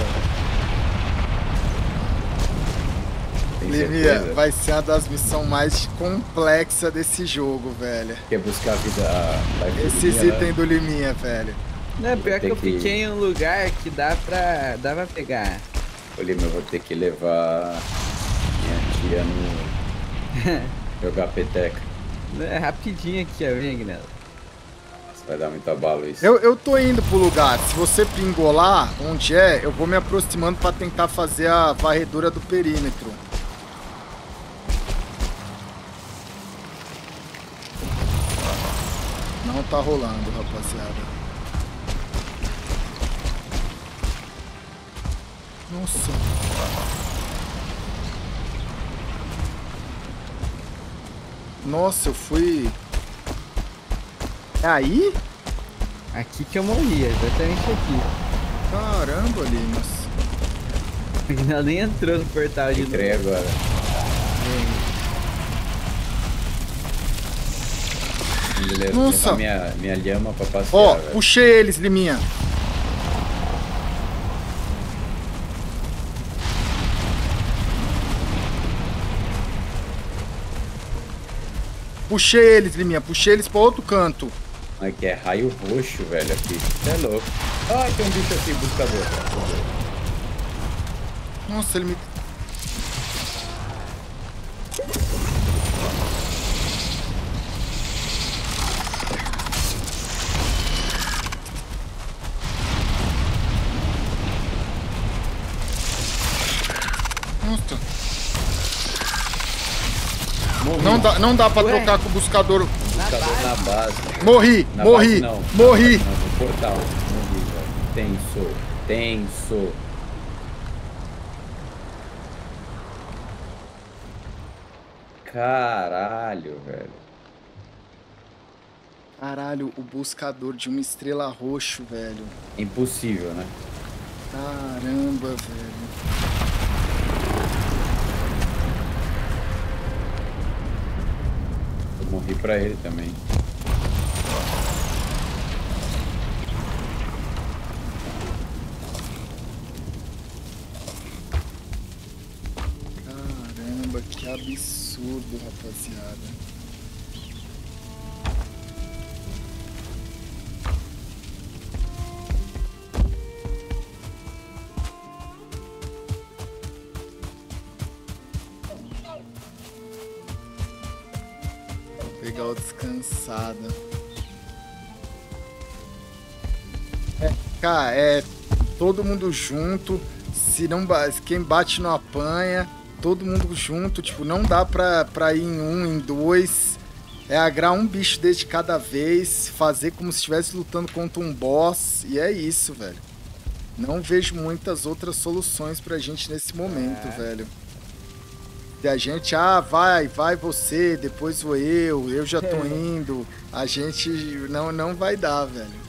[SPEAKER 4] Tem
[SPEAKER 2] Liminha,
[SPEAKER 4] certeza?
[SPEAKER 2] vai ser uma das missões mais complexas desse jogo, velho.
[SPEAKER 4] Quer buscar a vida... A life
[SPEAKER 2] Esses
[SPEAKER 4] Liminha,
[SPEAKER 2] itens
[SPEAKER 4] né?
[SPEAKER 2] do Liminha, velho.
[SPEAKER 1] Não, pior que
[SPEAKER 4] ter
[SPEAKER 1] eu
[SPEAKER 4] que-
[SPEAKER 1] fiquei em um lugar que dá pra, dá pra pegar.
[SPEAKER 4] Ô, Lima, eu vou ter que levar minha tia no... jogar peteca.
[SPEAKER 1] É rapidinho aqui, ó, vem, Guilherme.
[SPEAKER 4] Vai dar muito abalo isso.
[SPEAKER 2] Eu, eu tô indo pro lugar. Se você pingou lá, onde é, eu vou me aproximando pra tentar fazer a varredura do perímetro. Não tá rolando, rapaziada. Nossa. Nossa, eu fui... É aí?
[SPEAKER 1] Aqui que eu morri, exatamente aqui.
[SPEAKER 2] Caramba, Limas.
[SPEAKER 1] Ela nem entrou no portal de novo.
[SPEAKER 4] Entrei agora. Beleza, vou
[SPEAKER 2] Nossa.
[SPEAKER 4] levar minha, minha lhama pra passear,
[SPEAKER 2] Ó,
[SPEAKER 4] velho.
[SPEAKER 2] puxei eles, Liminha. Puxei eles, Liminha. Puxei eles pra outro canto.
[SPEAKER 4] Aqui é raio roxo, velho, aqui. Você é louco. Ah, tem um bicho aqui, buscador.
[SPEAKER 2] Nossa, ele me... Nossa.
[SPEAKER 4] Morri.
[SPEAKER 2] Não dá, não dá pra
[SPEAKER 1] Ué?
[SPEAKER 2] trocar com o buscador.
[SPEAKER 4] Buscador na base.
[SPEAKER 2] Morri,
[SPEAKER 4] Na
[SPEAKER 2] morri,
[SPEAKER 4] base, não.
[SPEAKER 2] morri.
[SPEAKER 4] Não, no portal. Morri, velho. Tenso. Tenso. Caralho, velho.
[SPEAKER 2] Caralho, o buscador de uma estrela roxo, velho.
[SPEAKER 4] Impossível, né?
[SPEAKER 2] Caramba, velho.
[SPEAKER 4] Eu morri pra ele também.
[SPEAKER 2] Caramba, que absurdo, rapaziada. Vou pegar o descansada. É, cara, é todo mundo junto. Se não ba- quem bate não apanha. Todo mundo junto, tipo, não dá pra, pra ir em um, em dois. É agrar um bicho desde cada vez, fazer como se estivesse lutando contra um boss. E é isso, velho. Não vejo muitas outras soluções pra gente nesse momento,
[SPEAKER 1] É.
[SPEAKER 2] velho. E a gente, ah, vai, vai você, depois vou eu, eu já tô indo. A gente não, não vai dar, velho.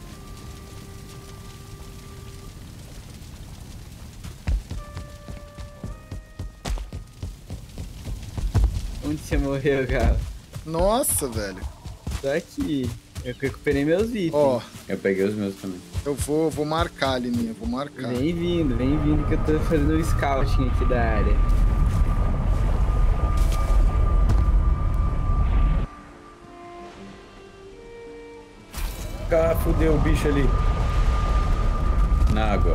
[SPEAKER 1] Onde você morreu, cara?
[SPEAKER 2] Nossa, velho.
[SPEAKER 1] Tô aqui. Eu recuperei meus itens.
[SPEAKER 2] Ó,
[SPEAKER 4] Eu peguei os meus também.
[SPEAKER 2] eu vou, vou marcar ali, minha, vou marcar.
[SPEAKER 1] Vem vindo, vem vindo que eu tô fazendo o scouting aqui da área.
[SPEAKER 4] Ah, fudeu o bicho ali. Na água.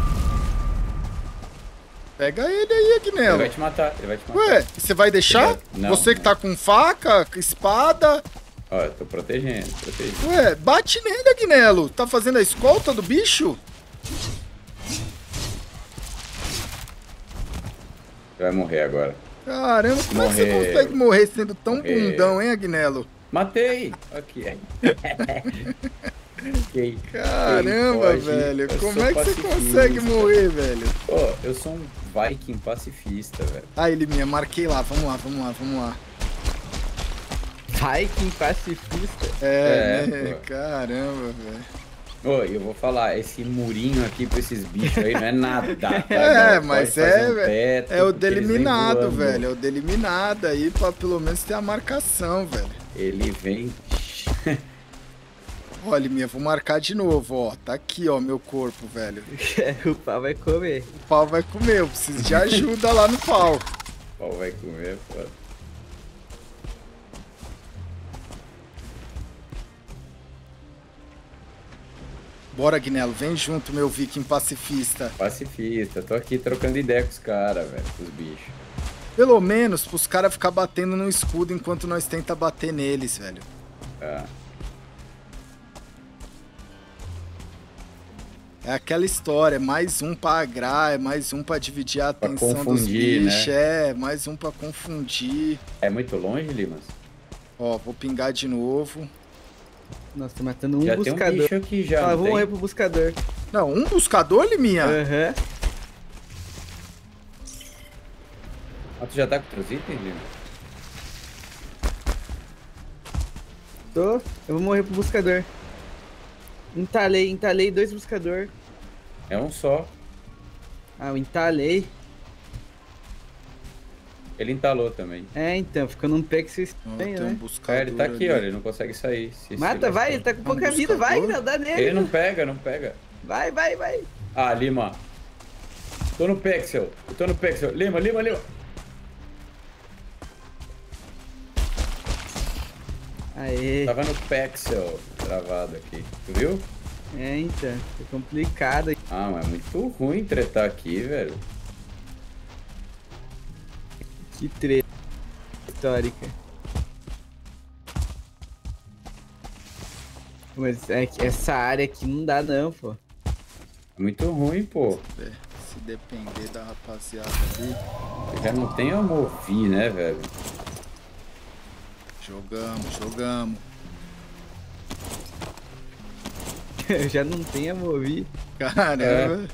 [SPEAKER 2] Pega ele aí,
[SPEAKER 4] Ele
[SPEAKER 2] Agnello.
[SPEAKER 4] vai te matar, ele vai te matar.
[SPEAKER 2] Ué, você vai deixar?
[SPEAKER 4] Não,
[SPEAKER 2] Você que tá com faca, espada.
[SPEAKER 4] Ó, eu tô protegendo, protegendo.
[SPEAKER 2] Ué, bate nele, Agnello. Tá fazendo a escolta do bicho?
[SPEAKER 4] Vai morrer agora.
[SPEAKER 2] Caramba, como é que você
[SPEAKER 4] Morreu.
[SPEAKER 2] consegue morrer sendo tão
[SPEAKER 4] Morreu.
[SPEAKER 2] bundão, hein, Agnello?
[SPEAKER 4] Matei! Aqui. Quem-
[SPEAKER 2] Caramba,
[SPEAKER 4] quem pode?
[SPEAKER 2] velho.
[SPEAKER 4] Eu
[SPEAKER 2] Como
[SPEAKER 4] sou
[SPEAKER 2] é que você
[SPEAKER 4] pacifista.
[SPEAKER 2] consegue morrer, velho?
[SPEAKER 4] Pô, eu sou um Viking pacifista, velho.
[SPEAKER 2] Aí, Liminha, marquei lá. Vamos lá, vamos lá, vamos lá.
[SPEAKER 1] Viking pacifista.
[SPEAKER 2] É,
[SPEAKER 4] É,
[SPEAKER 2] né?
[SPEAKER 4] pô.
[SPEAKER 2] Caramba, velho.
[SPEAKER 4] Ô, eu vou falar, esse murinho aqui pra esses bichos aí não é nada. Tá?
[SPEAKER 2] É,
[SPEAKER 4] Não,
[SPEAKER 2] mas
[SPEAKER 4] pode fazer
[SPEAKER 2] é,
[SPEAKER 4] um
[SPEAKER 2] velho.
[SPEAKER 4] teto,
[SPEAKER 2] É o
[SPEAKER 4] porque eles vêm
[SPEAKER 2] deliminado,
[SPEAKER 4] voando.
[SPEAKER 2] velho. É o deliminado aí pra pelo menos ter a marcação, velho.
[SPEAKER 4] Ele vem.
[SPEAKER 2] Olha, minha, vou marcar de novo, ó. Tá aqui, ó, meu corpo, velho.
[SPEAKER 1] O pau vai comer.
[SPEAKER 2] O pau vai comer, eu preciso de ajuda lá no pau.
[SPEAKER 4] O pau vai comer, foda.
[SPEAKER 2] Bora, Agnello, vem junto, meu viking pacifista.
[SPEAKER 4] Pacifista, tô aqui trocando ideia com os caras, velho, com os bichos.
[SPEAKER 2] Pelo menos pros caras ficar batendo no escudo enquanto nós tenta bater neles, velho.
[SPEAKER 4] Tá.
[SPEAKER 2] É aquela história, mais um pra agrar, é mais um pra dividir a
[SPEAKER 4] Pra
[SPEAKER 2] atenção dos
[SPEAKER 4] confundir,
[SPEAKER 2] bichos,
[SPEAKER 4] né?
[SPEAKER 2] é, mais um pra confundir.
[SPEAKER 4] É muito longe, Limas?
[SPEAKER 2] Ó, vou pingar de novo.
[SPEAKER 1] Nossa, tô matando um
[SPEAKER 4] já tem um
[SPEAKER 1] buscador.
[SPEAKER 4] bicho aqui já,
[SPEAKER 1] Ah,
[SPEAKER 4] não
[SPEAKER 1] vou
[SPEAKER 4] tem?
[SPEAKER 1] morrer pro buscador.
[SPEAKER 2] Não, um buscador, Liminha?
[SPEAKER 1] Aham.
[SPEAKER 4] Ah, tu já tá com teus itens, Limas?
[SPEAKER 1] Tô. Eu vou morrer pro buscador. Entalei, entalei dois buscador.
[SPEAKER 4] É um só.
[SPEAKER 1] Ah, eu entalei.
[SPEAKER 4] Ele entalou também.
[SPEAKER 1] É, então, ficou num pé que vocês
[SPEAKER 2] Ó,
[SPEAKER 1] têm,
[SPEAKER 2] tem um
[SPEAKER 1] né?
[SPEAKER 2] buscador
[SPEAKER 4] É, ele tá aqui,
[SPEAKER 2] ali.
[SPEAKER 4] ó. Ele não consegue sair. Se
[SPEAKER 1] Mata,
[SPEAKER 4] se
[SPEAKER 1] vai, ele tá com pouca
[SPEAKER 2] Um
[SPEAKER 1] vida, vai,
[SPEAKER 2] buscador?
[SPEAKER 1] não, dá nele.
[SPEAKER 4] Ele não pega, não pega.
[SPEAKER 1] Vai, vai, vai.
[SPEAKER 4] Ah, Lima. Tô no Pixel. Eu tô no Pixel. Lima, Lima, Lima.
[SPEAKER 1] Aê.
[SPEAKER 4] Tava no Pixel travado aqui. Tu viu?
[SPEAKER 1] É, então, é complicado.
[SPEAKER 4] Ah, mas é muito ruim tretar aqui, velho.
[SPEAKER 1] Que treta histórica. Mas é que essa área aqui não dá não, pô.
[SPEAKER 4] É muito ruim, pô.
[SPEAKER 2] É, se depender da rapaziada ali.
[SPEAKER 4] Eu já não tenho a movi, né, velho?
[SPEAKER 2] Jogamos, jogamos.
[SPEAKER 1] Eu já não tenho a mover.
[SPEAKER 2] Caramba.
[SPEAKER 4] É.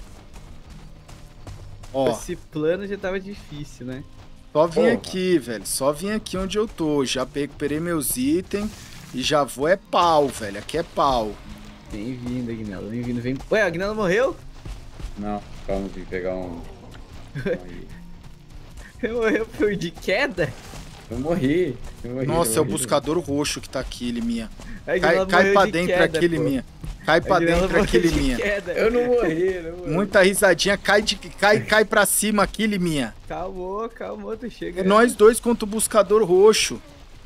[SPEAKER 2] Ó,
[SPEAKER 1] Esse plano já tava difícil, né?
[SPEAKER 2] só vim
[SPEAKER 4] Porra.
[SPEAKER 2] aqui, velho. Só vim aqui onde eu tô. Já recuperei meus itens. E já vou é pau, velho. Aqui é pau.
[SPEAKER 1] Bem-vindo, Aguinaldo. Bem-vindo. Vem... Ué, o Aguinaldo morreu?
[SPEAKER 4] Não, calma, vim pegar um... Aí.
[SPEAKER 1] Morreu por de queda?
[SPEAKER 4] Eu morri. Eu morri
[SPEAKER 2] Nossa, é
[SPEAKER 4] eu
[SPEAKER 2] o
[SPEAKER 4] morri.
[SPEAKER 2] buscador roxo que tá aqui, Liminha. Cai,
[SPEAKER 1] Aguinaldo
[SPEAKER 2] cai
[SPEAKER 1] morreu
[SPEAKER 2] pra
[SPEAKER 1] de
[SPEAKER 2] dentro
[SPEAKER 1] queda,
[SPEAKER 2] aqui,
[SPEAKER 1] pô.
[SPEAKER 2] Liminha. Cai pra
[SPEAKER 1] Aguinaldo
[SPEAKER 2] dentro aqui,
[SPEAKER 1] morreu de
[SPEAKER 2] Liminha.
[SPEAKER 1] queda.
[SPEAKER 4] Eu não morri, não morri.
[SPEAKER 2] Muita risadinha. Cai, de, cai, cai pra cima aqui, Liminha.
[SPEAKER 1] Calmou, calmou, tô
[SPEAKER 2] É
[SPEAKER 1] chegando.
[SPEAKER 2] nós dois contra o buscador roxo.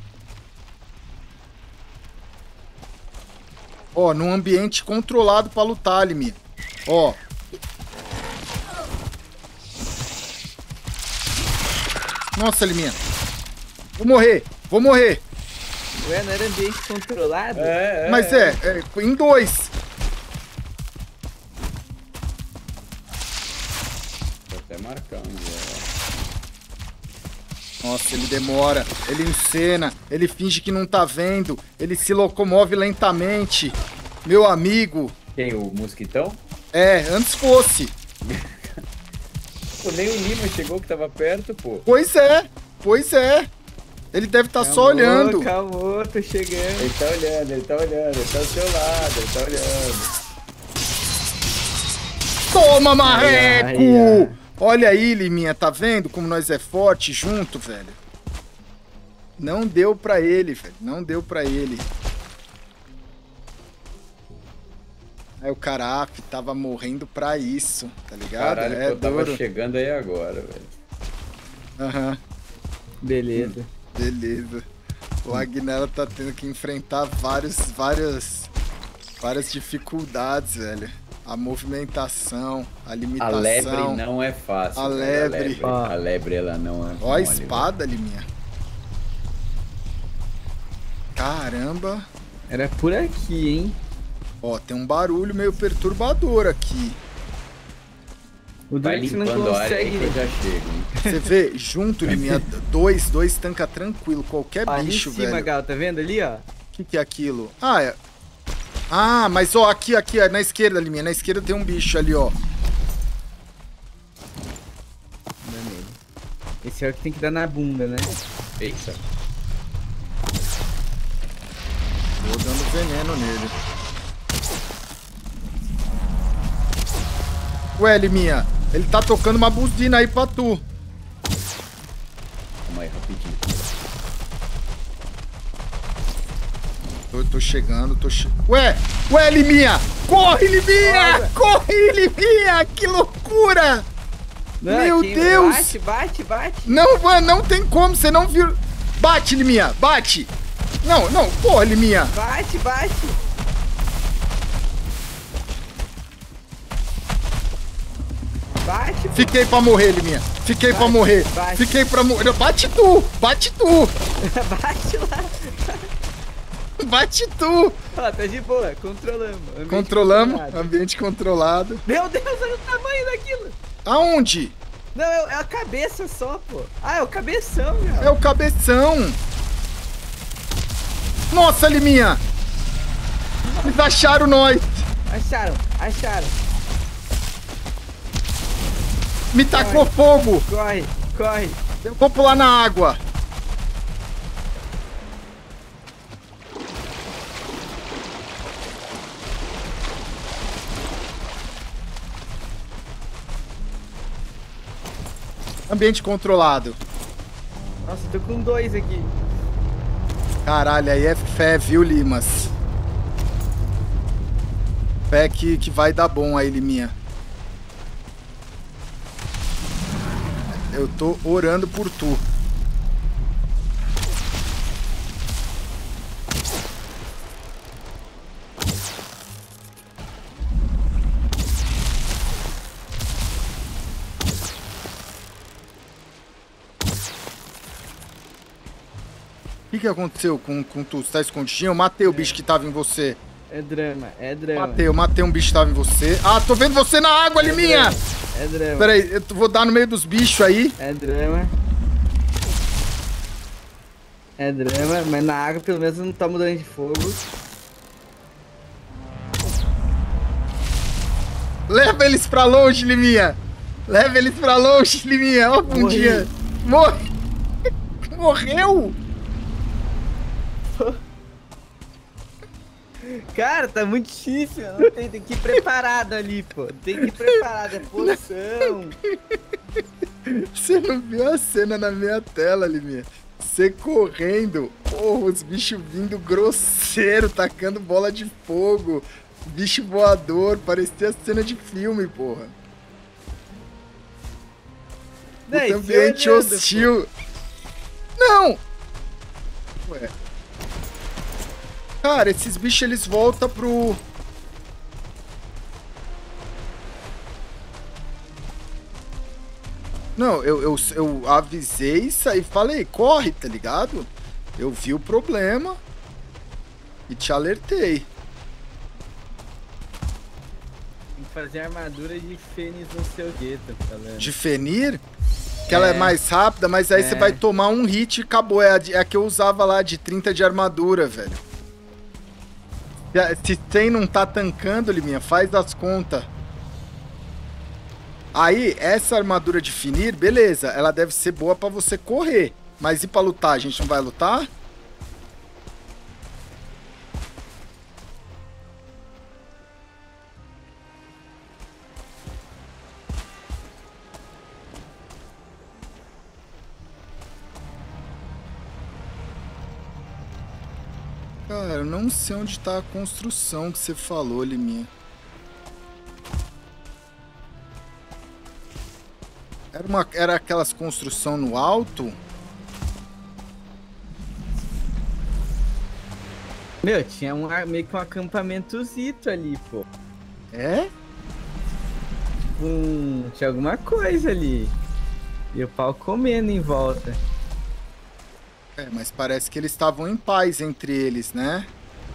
[SPEAKER 2] Ó, num ambiente controlado pra lutar, Liminha. Ó. Nossa, Liminha. Vou morrer, vou morrer.
[SPEAKER 1] Ué, não era ambiente controlado?
[SPEAKER 4] É, é.
[SPEAKER 2] Mas é, é, em dois.
[SPEAKER 4] Tô até marcando, velho.
[SPEAKER 2] Nossa, ele demora, ele encena, ele finge que não tá vendo, ele se locomove lentamente. Meu amigo.
[SPEAKER 4] Quem, o mosquitão?
[SPEAKER 2] É, antes fosse.
[SPEAKER 4] Pô, nem o Lima chegou que tava perto, pô.
[SPEAKER 2] Pois é, pois é. Ele deve estar só
[SPEAKER 1] Calmou,
[SPEAKER 2] olhando.
[SPEAKER 1] Calmou, tô chegando.
[SPEAKER 4] Ele tá olhando, ele tá olhando, ele tá do seu lado, ele tá olhando.
[SPEAKER 2] Toma, marreco!
[SPEAKER 1] Ai, ai, ai.
[SPEAKER 2] Olha aí, Liminha, tá vendo como nós é forte junto, velho? Não deu pra ele, velho. Não deu pra ele. Aí o caraca tava morrendo pra isso, tá ligado?
[SPEAKER 4] Caralho,
[SPEAKER 2] é
[SPEAKER 4] eu tava
[SPEAKER 2] duro.
[SPEAKER 4] chegando aí agora, velho.
[SPEAKER 2] Aham,
[SPEAKER 1] Beleza.
[SPEAKER 2] beleza. O Agnello tá tendo que enfrentar vários, várias, várias dificuldades, velho. A movimentação, a
[SPEAKER 4] A
[SPEAKER 2] limitação.
[SPEAKER 4] lebre não é fácil.
[SPEAKER 2] A
[SPEAKER 4] velho,
[SPEAKER 2] lebre.
[SPEAKER 4] A
[SPEAKER 1] Ó.
[SPEAKER 4] lebre, a lebre, ela não é.
[SPEAKER 2] Ó a
[SPEAKER 4] mole,
[SPEAKER 2] espada, Liminha. Caramba.
[SPEAKER 1] Era por aqui, hein?
[SPEAKER 2] Ó, tem um barulho meio perturbador aqui.
[SPEAKER 1] O
[SPEAKER 4] Vai
[SPEAKER 1] Dux não
[SPEAKER 4] limpando a área aí
[SPEAKER 1] consegue.
[SPEAKER 4] que eu já chego, hein?
[SPEAKER 2] Você vê, junto, Liminha, dois, dois tanca tranquilo, qualquer
[SPEAKER 1] Ó, ali em
[SPEAKER 2] bicho,
[SPEAKER 1] cima,
[SPEAKER 2] velho.
[SPEAKER 1] Gal, tá vendo ali, ó?
[SPEAKER 2] O que, que é aquilo? Ah, é. Ah, mas ó, aqui, aqui, ó, na esquerda, Liminha. Na esquerda tem um bicho ali, ó.
[SPEAKER 1] Dá nele. Esse é o que tem que dar na bunda, né?
[SPEAKER 4] Eita.
[SPEAKER 2] Tô dando veneno nele. Ué, Liminha, ele tá tocando uma buzina aí pra tu.
[SPEAKER 4] Calma aí, rapidinho.
[SPEAKER 2] Tô, tô chegando, tô che... Ué, ué, Liminha! Corre, Liminha!
[SPEAKER 1] Olha.
[SPEAKER 2] Corre, Liminha! Que loucura!
[SPEAKER 1] Não,
[SPEAKER 2] Meu
[SPEAKER 1] quem-
[SPEAKER 2] Deus!
[SPEAKER 1] Bate, bate, bate.
[SPEAKER 2] Não, mano, não tem como, você não viu... Bate, Liminha, bate! Não, não, porra, Liminha!
[SPEAKER 1] Bate, bate. Bate, pô.
[SPEAKER 2] Fiquei pra morrer, Liminha. Fiquei pra
[SPEAKER 1] Bate,
[SPEAKER 2] morrer.
[SPEAKER 1] bate.
[SPEAKER 2] Fiquei pra morrer. Bate tu! Bate tu!
[SPEAKER 1] Bate lá.
[SPEAKER 2] Bate tu!
[SPEAKER 1] Ó, tá de boa, controlamos. Ambiente
[SPEAKER 2] Controlamos,
[SPEAKER 1] controlado.
[SPEAKER 2] ambiente controlado.
[SPEAKER 1] Meu Deus, olha o tamanho daquilo.
[SPEAKER 2] Aonde?
[SPEAKER 1] Não, é, é a cabeça só, pô. Ah, é o cabeção,
[SPEAKER 2] É
[SPEAKER 1] meu.
[SPEAKER 2] o cabeção. Nossa, Liminha! Eles acharam nós!
[SPEAKER 1] Acharam, acharam.
[SPEAKER 2] Me tacou fogo!
[SPEAKER 1] Corre, corre.
[SPEAKER 2] Eu vou pular na água. Ambiente controlado.
[SPEAKER 1] Nossa, tô com dois aqui.
[SPEAKER 2] Caralho, aí é fé, viu, Limas? Fé que, que vai dar bom aí, Liminha. Eu tô orando por tu. O que, que aconteceu com, com tu? Você tá escondidinho? Eu matei o bicho que tava em você.
[SPEAKER 1] É drama, é drama.
[SPEAKER 2] Matei, eu matei um bicho que tava em você. Ah, tô vendo você na água, Liminha!
[SPEAKER 1] É drama.
[SPEAKER 2] Pera aí, eu vou dar no meio dos bichos aí.
[SPEAKER 1] É drama. É drama, mas na água pelo menos não tá mudando de fogo.
[SPEAKER 2] Leva eles pra longe, Liminha! Leva eles pra longe, Liminha! Ó, um
[SPEAKER 1] Morri.
[SPEAKER 2] dia. Morre! Morreu!
[SPEAKER 1] Cara, tá muito difícil. Não tem, tem que ir preparado ali, pô. Tem que ir preparado, é poção.
[SPEAKER 2] Você não viu a cena na minha tela, Liminha? Você correndo, porra, os bichos vindo grosseiro, tacando bola de fogo, bicho voador, parecia cena de filme, porra.
[SPEAKER 1] Não,
[SPEAKER 2] Puta
[SPEAKER 1] e
[SPEAKER 2] ambiente
[SPEAKER 1] olhando, pô.
[SPEAKER 2] hostil. Não! Ué. Cara, esses bichos eles voltam pro... Não, eu, eu, eu avisei isso aí, falei, corre, tá ligado? Eu vi o problema e te alertei.
[SPEAKER 1] Tem que fazer armadura de fênix no seu gueto, falando.
[SPEAKER 2] De Fenir, que ela é
[SPEAKER 1] É.
[SPEAKER 2] mais rápida, mas aí
[SPEAKER 1] É.
[SPEAKER 2] você vai tomar um hit e acabou. É a, de- é a que eu usava lá, de trinta de armadura, velho. Se tem não tá tancando, Liminha, faz as contas. Aí, essa armadura de Fenir, beleza, ela deve ser boa pra você correr. Mas e pra lutar? A gente não vai lutar? Cara, eu não sei onde tá a construção que você falou, Liminha. Era, uma, era aquelas construção no alto?
[SPEAKER 1] Meu, tinha um, ar- meio que um acampamentozito ali, pô.
[SPEAKER 2] É?
[SPEAKER 1] Um, tinha alguma coisa ali. E o pau comendo em volta.
[SPEAKER 2] É, mas parece que eles estavam em paz entre eles, né?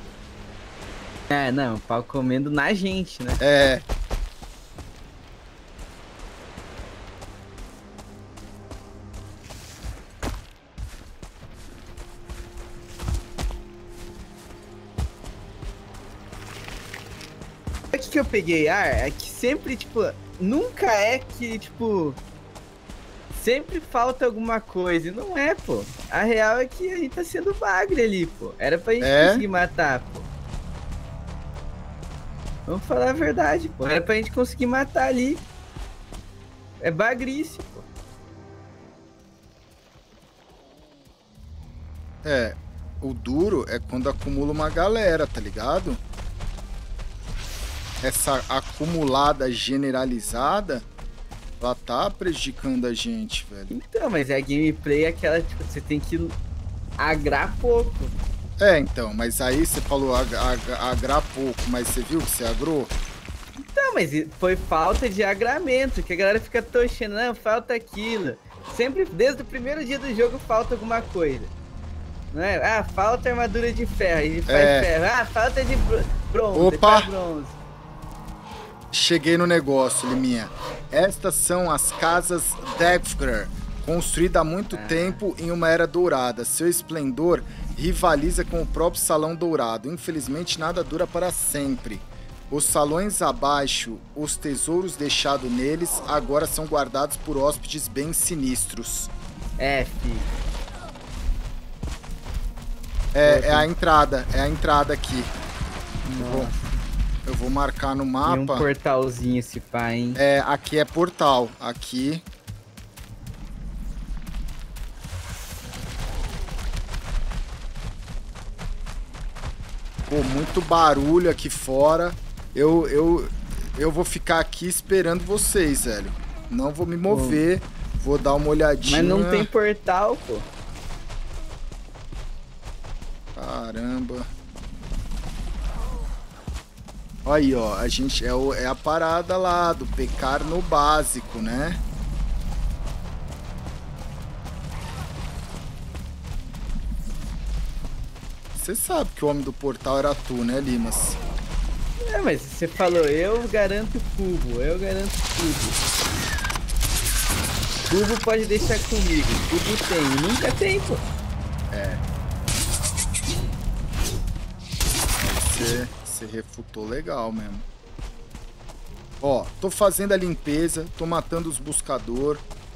[SPEAKER 1] É, não, o pau comendo na gente, né?
[SPEAKER 2] É.
[SPEAKER 1] O que que eu peguei ar é que sempre, tipo, nunca é que, tipo, sempre falta alguma coisa. E não é, pô. A real é que a gente tá sendo bagre ali, pô. Era pra gente
[SPEAKER 2] É?
[SPEAKER 1] conseguir matar, pô. Vamos falar a verdade, pô. Era pra gente conseguir matar ali. É bagrice, pô.
[SPEAKER 2] É. O duro é quando acumula uma galera, tá ligado? Essa acumulada generalizada, ela tá prejudicando a gente, velho.
[SPEAKER 1] Então, mas a gameplay é aquela, tipo, você tem que agrar pouco.
[SPEAKER 2] É, então, mas aí você falou ag ag agrar pouco, mas você viu que você agrou?
[SPEAKER 1] Não, mas foi falta de agramento, que a galera fica tochando, não, falta aquilo. Sempre, desde o primeiro dia do jogo, falta alguma coisa. Não é? Ah, falta armadura de ferro. Ele faz
[SPEAKER 2] É.
[SPEAKER 1] ferro. Ah, falta de bro- bronze. ele
[SPEAKER 2] Opa!
[SPEAKER 1] faz bronze.
[SPEAKER 2] Cheguei no negócio, Liminha. Estas são as casas Dagfgr, construída há muito
[SPEAKER 1] Ah.
[SPEAKER 2] tempo em uma era dourada. Seu esplendor rivaliza com o próprio Salão Dourado. Infelizmente, nada dura para sempre. Os salões abaixo, os tesouros deixados neles, agora são guardados por hóspedes bem sinistros.
[SPEAKER 1] É, filho.
[SPEAKER 2] É, é a entrada, é a entrada aqui. Eu vou, eu vou marcar no
[SPEAKER 1] E um
[SPEAKER 2] mapa.
[SPEAKER 1] portalzinho esse pá, hein?
[SPEAKER 2] É, aqui é portal. Aqui. Pô, muito barulho aqui fora. Eu, eu, eu vou ficar aqui esperando vocês, velho. Não vou me mover. Vou dar uma olhadinha.
[SPEAKER 1] Mas não tem portal, pô.
[SPEAKER 2] Caramba. Aí, ó. A gente é, o, é a parada lá do pecar no básico, né? Você sabe que o homem do portal era tu, né, Limas?
[SPEAKER 1] É, mas você falou, eu garanto cubo, eu garanto cubo. Cubo pode deixar comigo, cubo tem, nunca tem, pô.
[SPEAKER 2] Você, você refutou legal mesmo. Ó, tô fazendo a limpeza, tô matando os buscador.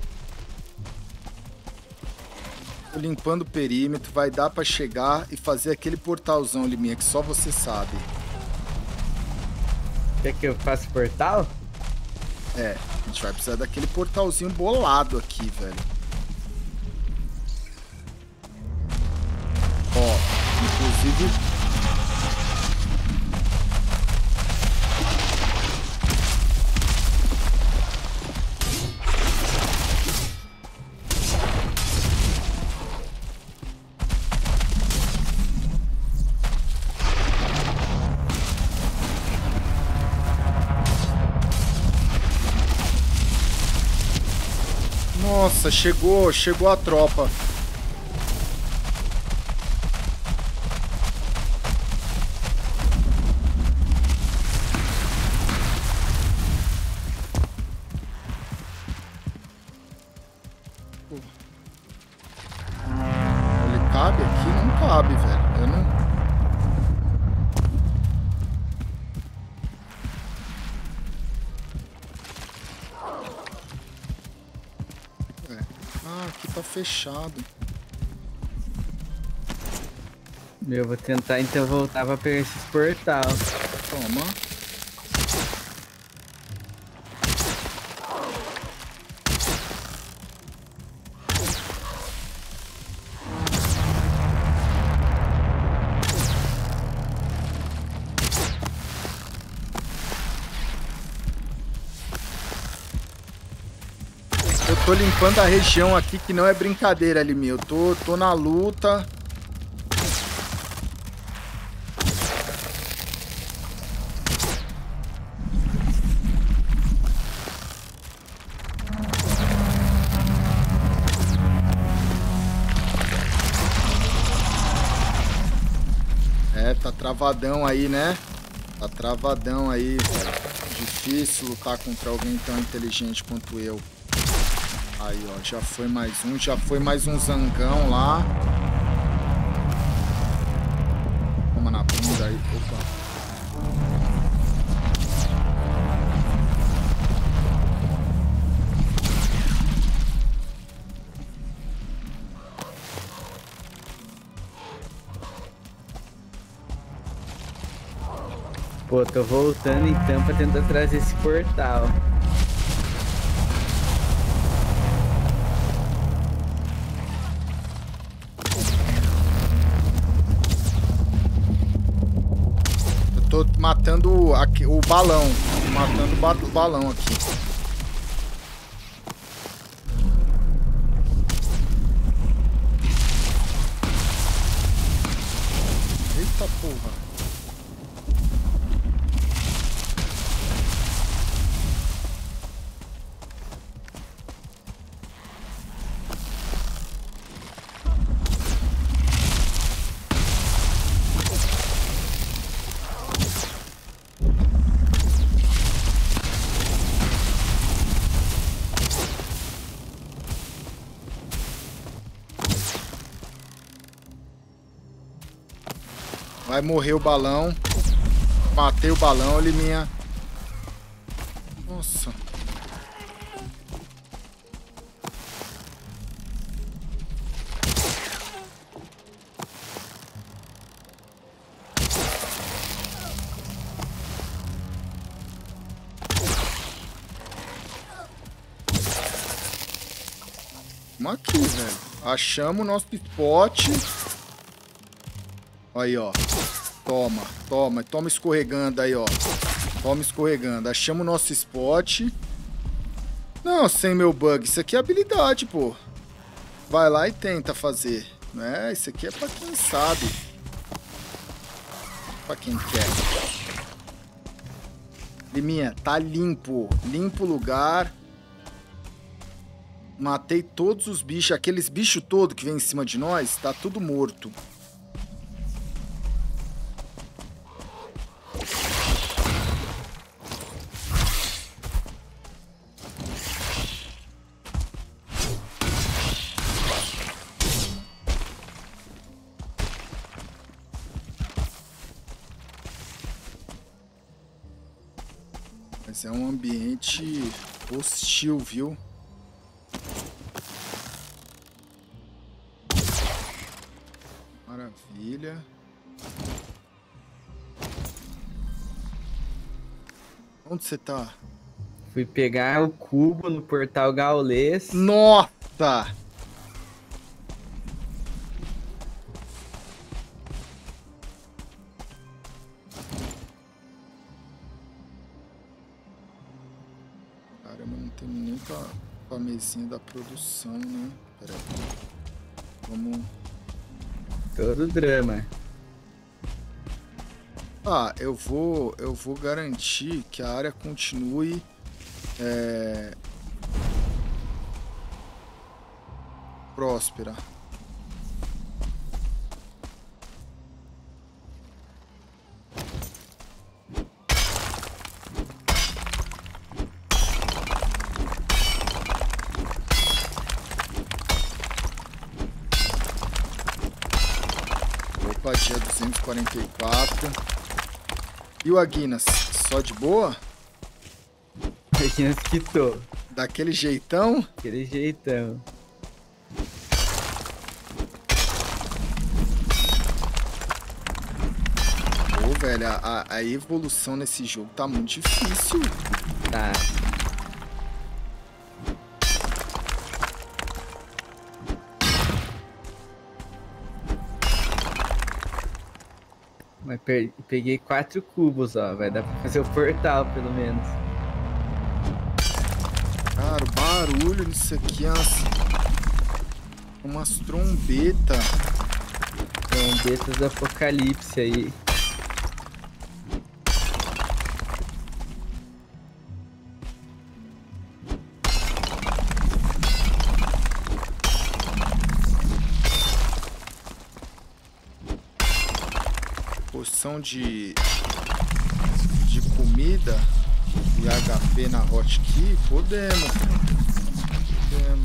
[SPEAKER 2] Tô limpando o perímetro, vai dar pra chegar e fazer aquele portalzão, Liminha, que só você sabe.
[SPEAKER 1] Quer que eu faça portal?
[SPEAKER 2] É, a gente vai precisar daquele portalzinho bolado aqui, velho. Ó, inclusive... Nossa, chegou, chegou a tropa. Ele cabe aqui? Não cabe, velho. Eu não... Ah, aqui tá fechado.
[SPEAKER 1] Eu vou tentar então voltar pra pegar esses portal.
[SPEAKER 2] Toma. Eu tô limpando a região aqui que não é brincadeira ali, meu. Eu tô, tô na luta. É, tá travadão aí, né? Tá travadão aí, velho. Difícil lutar contra alguém tão inteligente quanto eu. Aí, ó, já foi mais um, já foi mais um zangão lá. Toma na bunda aí, opa.
[SPEAKER 1] Pô, tô voltando então pra tentar trazer esse portal.
[SPEAKER 2] Eu tô matando aqui, o balão. Tô matando o ba- o balão aqui. Eita porra. Vai morrer o balão. Matei o balão, ele minha... Nossa. Vamos aqui, velho. Achamos o nosso spot. Aí, ó. Toma, toma, toma escorregando aí, ó. Toma escorregando. Achamos o nosso spot. Não, sem meu bug. Isso aqui é habilidade, pô. Vai lá e tenta fazer. Né? Isso aqui é pra quem sabe. Pra quem quer. Liminha, tá limpo. Limpo o lugar. Matei todos os bichos. Aqueles bichos todos que vem em cima de nós, tá tudo morto. Mas é um ambiente hostil, viu? Maravilha. Onde você tá?
[SPEAKER 1] Fui pegar o cubo no portal gaulês.
[SPEAKER 2] Nossa! Caramba, não tem nem pra, pra mesinha da produção, né? Pera aí. Vamos...
[SPEAKER 1] Todo drama.
[SPEAKER 2] Ah, eu vou, eu vou garantir que a área continue é, próspera. Opa, dia duzentos e quarenta e quatro. E o Aguinas, só de boa?
[SPEAKER 1] Aguinas quitou.
[SPEAKER 2] Daquele jeitão?
[SPEAKER 1] Aquele jeitão.
[SPEAKER 2] Pô, velho, a, a evolução nesse jogo tá muito difícil.
[SPEAKER 1] Tá. Mas peguei quatro cubos, ó. Vai dar pra fazer o portal, pelo menos.
[SPEAKER 2] Cara, o barulho nisso aqui é umas, umas trombetas.
[SPEAKER 1] Trombetas do apocalipse aí.
[SPEAKER 2] Porção de, de comida e H P na hotkey, podemos. Podemos.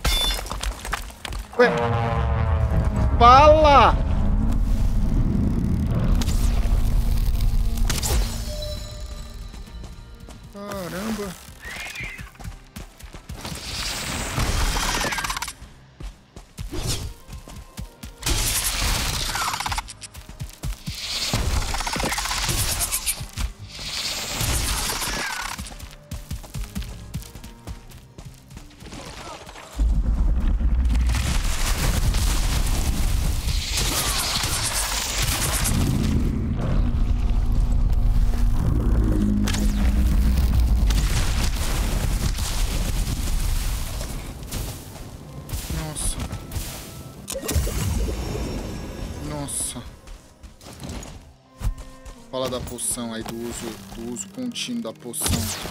[SPEAKER 2] Ué, fala! Caramba. Fala da poção aí, do uso, do uso contínuo da poção.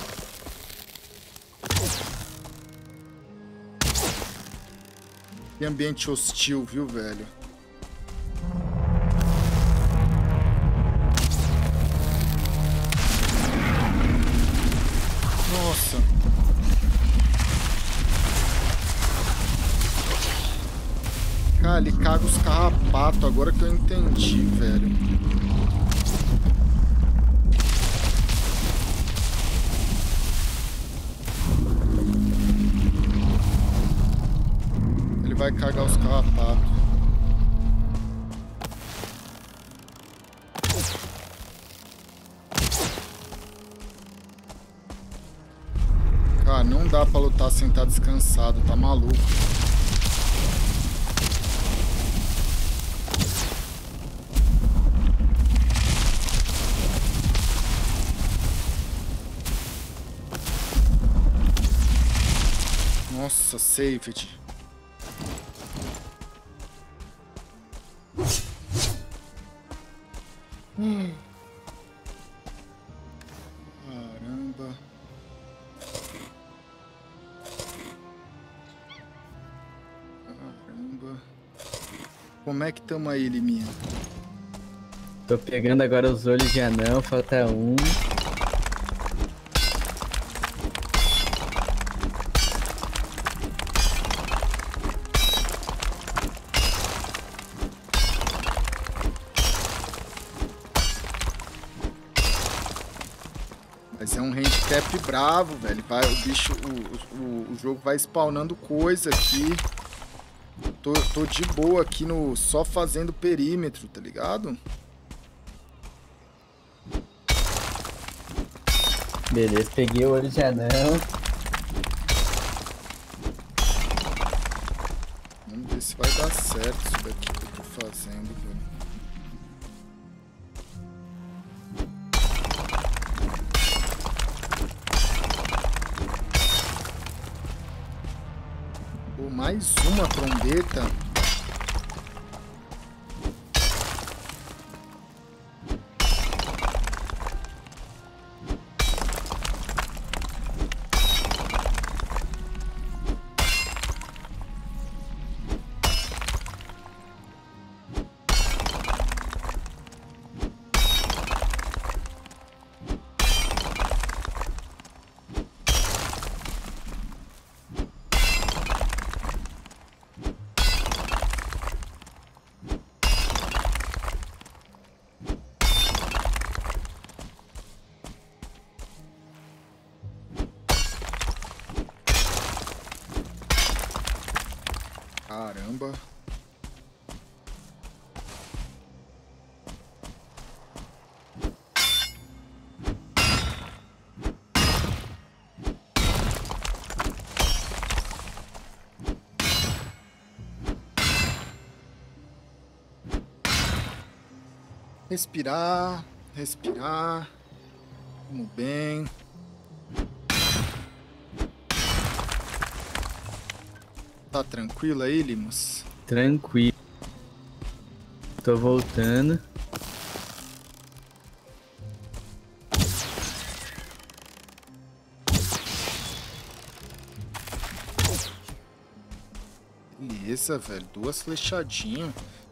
[SPEAKER 2] Que ambiente hostil, viu, velho? Nossa. Cara, ele caga os carrapatos, agora que eu entendi, velho. Ele vai cagar os carrapatos. Cara, não dá pra lutar sem estar descansado, tá maluco. Nossa, saved. Hum. Caramba. Caramba. Como é que tamo aí, Liminha?
[SPEAKER 1] Tô pegando agora os olhos de anão, falta um.
[SPEAKER 2] Mas é um handicap bravo, velho. Vai, o bicho, o, o, o jogo vai spawnando coisa aqui. Tô, tô de boa aqui no só fazendo perímetro, tá ligado?
[SPEAKER 1] Beleza, peguei o olho de anão.
[SPEAKER 2] Vamos ver se vai dar certo isso daqui que eu tô fazendo, velho. Pô, mais uma trombeta. Caramba. Respirar, respirar. Vamos bem. Tá tranquilo aí, Limos?
[SPEAKER 1] Tranquilo. Tô voltando.
[SPEAKER 2] Beleza, velho. Duas flechadinhas.